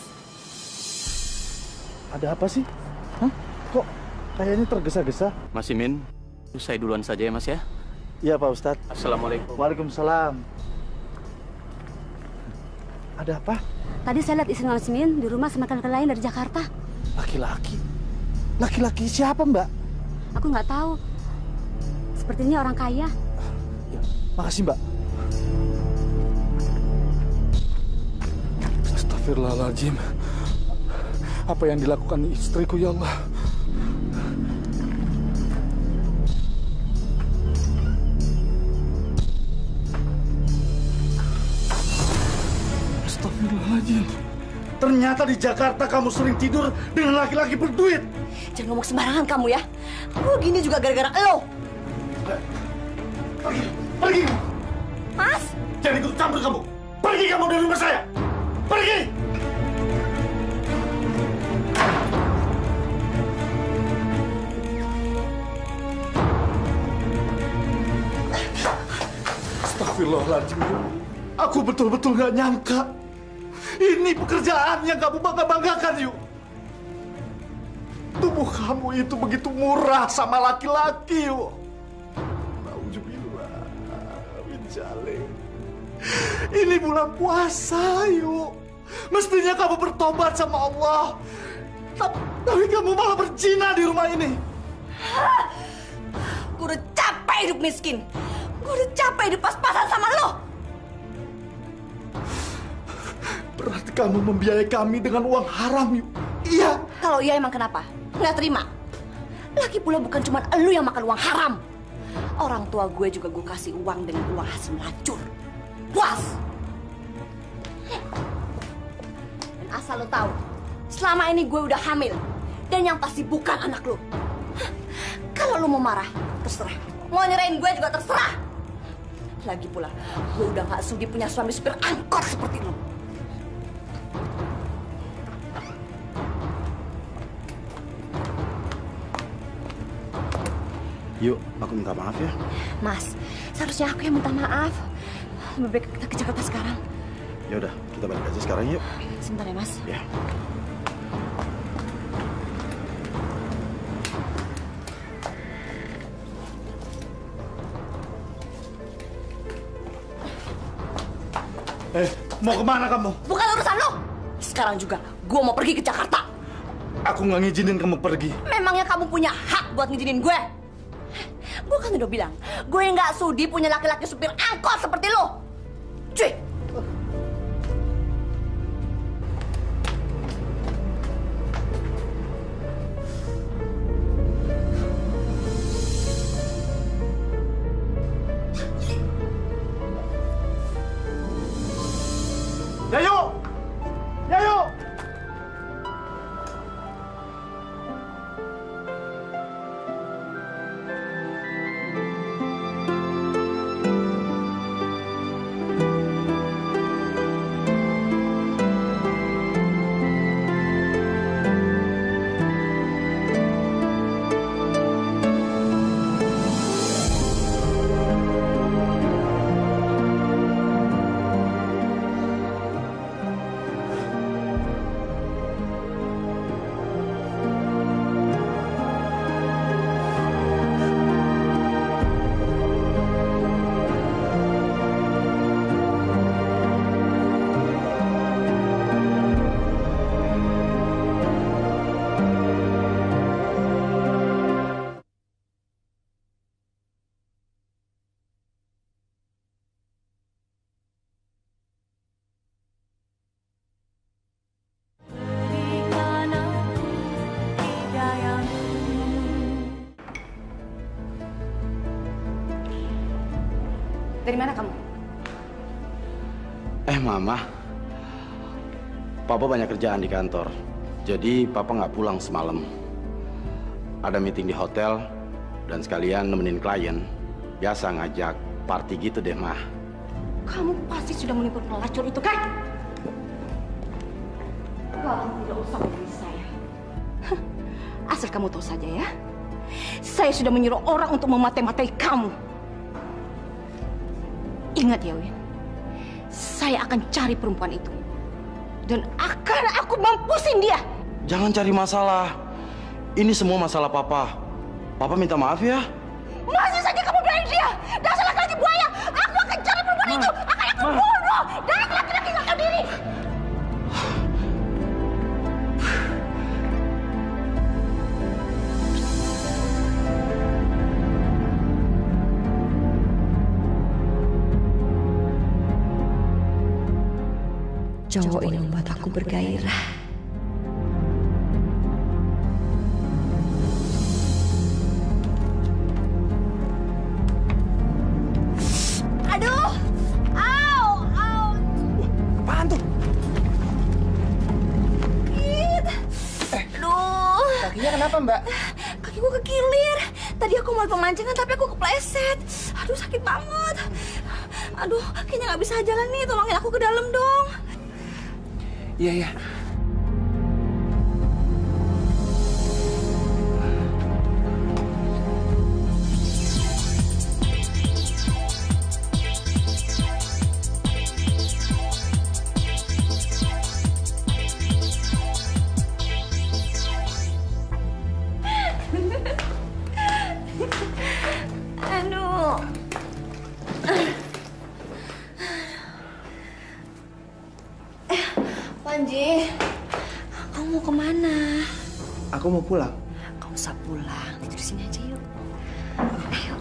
Ada apa sih? Hah? Kok kayaknya tergesa-gesa? Mas Imin, saya duluan saja ya Mas ya. Iya Pak Ustadz. Assalamualaikum. Waalaikumsalam. Ada apa? Tadi saya lihat istri Mas Imin di rumah sama laki-laki lain dari Jakarta. Laki-laki? Laki-laki siapa Mbak? Aku nggak tahu. Sepertinya orang kaya. Ya, makasih Mbak. Astagfirullahaladzim. Apa yang dilakukan istriku ya Allah? Astagfirullahaladzim. Ternyata di Jakarta kamu sering tidur dengan laki-laki berduit. Jangan ngomong sembarangan kamu ya. Gue gini juga gara-gara lo. Pergi, pergi. Mas. Jangan ikut campur kamu. Pergi kamu dari rumah saya. Pergi. Astagfirullahaladzim. Aku betul-betul gak nyangka. Ini pekerjaan yang kamu bangga-banggakan, Yu. Tubuh kamu itu begitu murah sama laki-laki, Yu. Nauzubillah min dzalik. Ini bulan puasa, Yu. Mestinya kamu bertobat sama Allah. Tapi kamu malah berzina di rumah ini. Gue udah capek hidup miskin. Gue udah capek hidup pas-pasan sama lo. Berarti kamu membiayai kami dengan uang haram, Yu. Iya. Kalau iya emang kenapa? Nggak terima. Lagi pula bukan cuma elu yang makan uang haram. Orang tua gue juga gue kasih uang dengan uang hasil melacur. Puas. Dan asal lo tahu, selama ini gue udah hamil. Dan yang pasti bukan anak lo. Kalau lo mau marah, terserah. Mau nyerahin gue juga terserah. Lagi pula, gue udah gak sudi punya suami supir angkot seperti lo. Yuk, aku minta maaf ya. Mas, seharusnya aku yang minta maaf. Lebih baik kita ke Jakarta sekarang. Ya udah, kita balik aja sekarang yuk. Sebentar ya, Mas. Ya. Eh, mau kemana kamu? Bukan urusan lo. Sekarang juga, gue mau pergi ke Jakarta. Aku nggak ngizinin kamu pergi. Memangnya kamu punya hak buat ngizinin gue? Gue kan udah bilang, gue nggak sudi punya laki-laki supir angkot seperti lo. Cuy. Yayu! Yayu! Dari mana kamu? Eh, Mama. Papa banyak kerjaan di kantor. Jadi, Papa nggak pulang semalam. Ada meeting di hotel, dan sekalian nemenin klien. Biasa ngajak party gitu deh, Mah. Kamu pasti sudah menipu pelacur itu, kan? Kamu tidak usah mengenai saya. Asal kamu tahu saja ya. Saya sudah menyuruh orang untuk memata-matai kamu. Ingat ya, Win. Saya akan cari perempuan itu. Dan akan aku mampusin dia. Jangan cari masalah. Ini semua masalah Papa. Papa minta maaf ya. Masih saja kamu belain dia. Dasar laki-laki buaya. Aku akan cari perempuan itu. Akan aku bunuh. Dan laki-laki nggak tahu diri. Cowok ini membuat aku bergairah. Aduh! Au! Au! Apaan tuh? It. Eh, Aduh! kakinya kenapa, Mbak? Kakiku kekilir. Tadi aku mau pemancingan tapi aku kepleset. Aduh, sakit banget. Aduh, kayaknya nggak bisa jalan nih. Tolongin aku ke dalam dong. Iya, iya. Aduh. Eh, Panji, kamu mau kemana? Aku mau pulang. Kamu usah pulang, tidur di sini aja yuk. Ayo.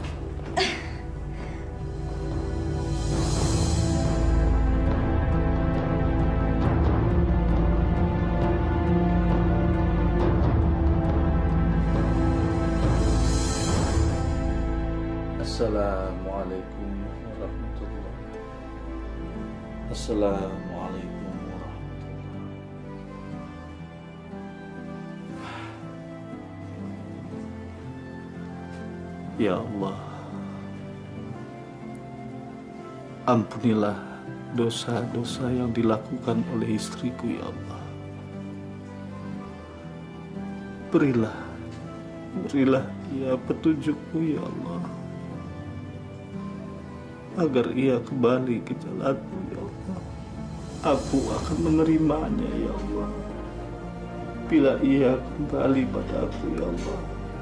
Assalamualaikum warahmatullahi wabarakatuh. Assalamualaikum warahmatullahi. Ya Allah, ampunilah dosa-dosa yang dilakukan oleh istriku, ya Allah. Berilah, berilah ia petunjukmu, ya Allah, agar ia kembali ke jalanmu, ya Allah. Aku akan menerimanya, ya Allah, bila ia kembali padaku, ya Allah.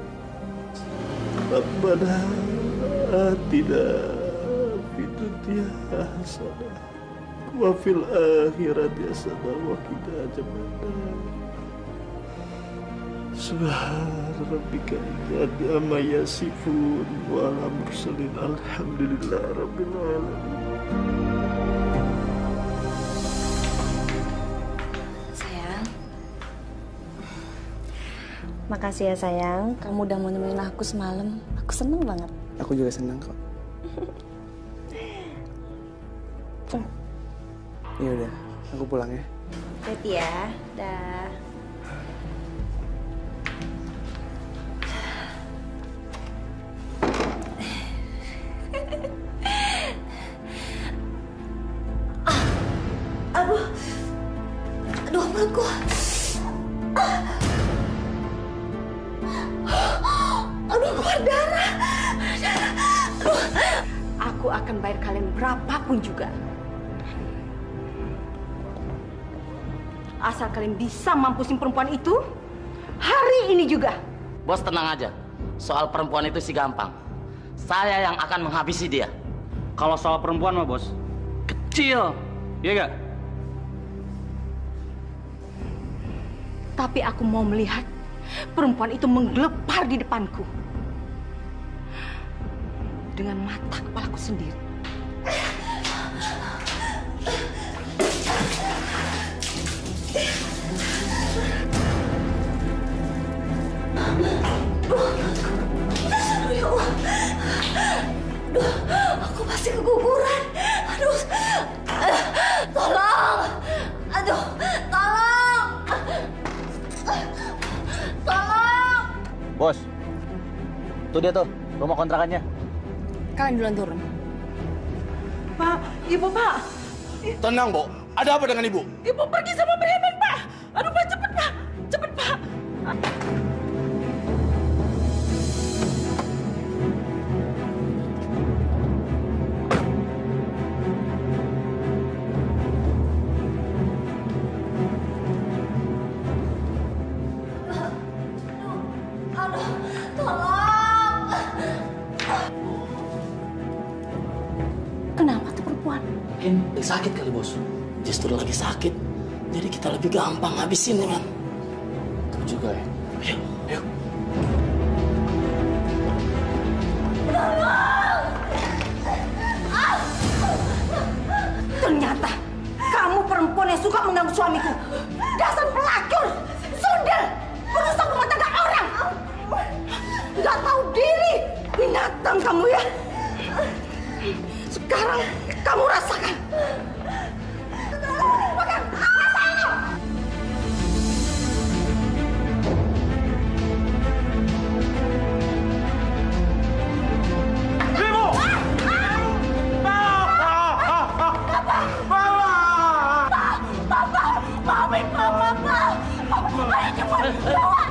Rabbana atina fid dunya hasanah wa fil akhirati hasanah wa qina adzabannar. Subhana rabbika idzati amma yasifun wa ala mursalin alhamdulillah rabbil alamin. Sayang. Makasih ya sayang, kamu udah mau nemenin aku semalam. Aku seneng banget. Aku juga senang kok. Ya udah, aku pulang ya. Hati ya. Dah. Aduh, aduh perutku. Aduh, keluar darah. Aduh. Aku akan bayar kalian berapapun juga. Asal kalian bisa mampusin perempuan itu hari ini juga. Bos tenang aja. Soal perempuan itu sih gampang. Saya yang akan menghabisi dia. Kalau soal perempuan mah bos, kecil, iya gak? Tapi aku mau melihat perempuan itu menggelepar di depanku. Dengan mata kepalaku sendiri. Aduh, ya Allah. Aduh, aku pasti keguguran. Bos, tuh dia tuh, rumah kontrakannya. Kalian duluan turun. Pak, Ibu, Pak. Tenang, Bu. Ada apa dengan Ibu? Ibu pergi sama preman, Pak. Aduh, Pak, cepet, Pak. Cepet, Pak. Kenapa tuh perempuan? Mungkin lagi sakit kali, Bos. Justru lagi sakit. Jadi kita lebih gampang habisin dengan. Itu juga ya. Ayo, ayo. Ternyata kamu perempuan yang suka mengganggu suamiku. Dasar pelacur, sundel, merusak rumah tangga orang. Gak tahu diri, binatang kamu ya. Sekarang kamu rasakan. Pegang, rasain lo. Ibu! Papa, maafin Papa, Pak. Ayo cepat, bawa.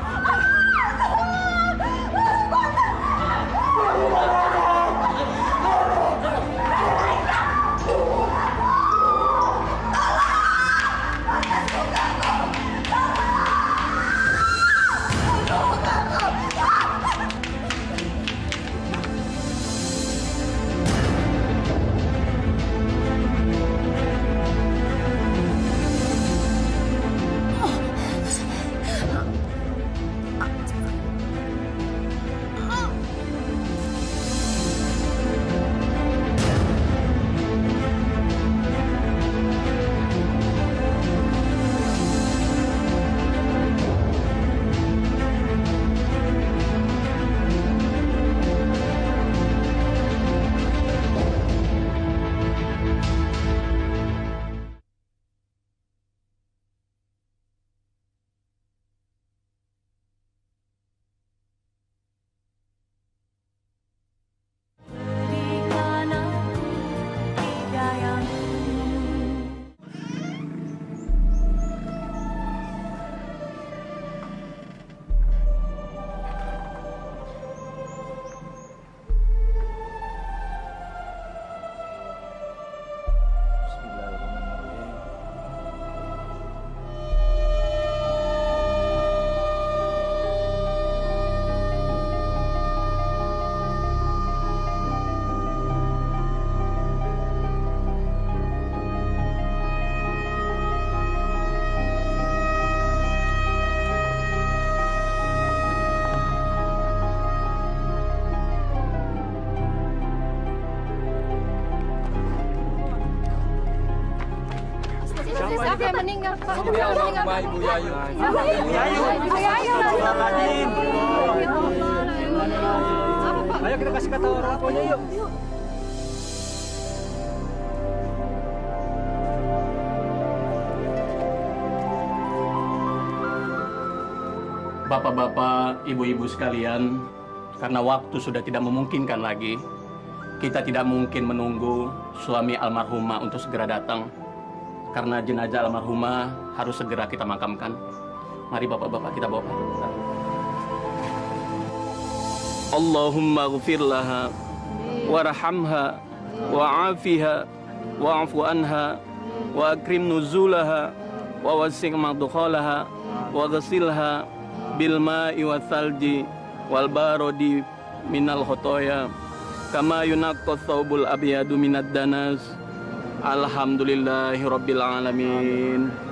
Siapa yang meninggal, Pak? Ibu almarhumah Ibu Yayu. Ibu Yayu. Ibu Yayu. Ayo kita kasih kata orang tuanya yuk. Bapak-bapak, ibu-ibu sekalian, karena waktu sudah tidak memungkinkan lagi, kita tidak mungkin menunggu suami almarhumah untuk segera datang. Karena jenazah almarhumah harus segera kita makamkan. Mari bapak-bapak kita bawa. Allahumma ghfir laha warhamha wa'afiha wa'afu anha wa akrim nuzulaha wa wasi' madkhalaha wa ghasilha bil ma'i wa thalji wal barodi minal khotoya kama yunaqqa thawbul abyadu minad danas. Alhamdulillahi rabbil alamin.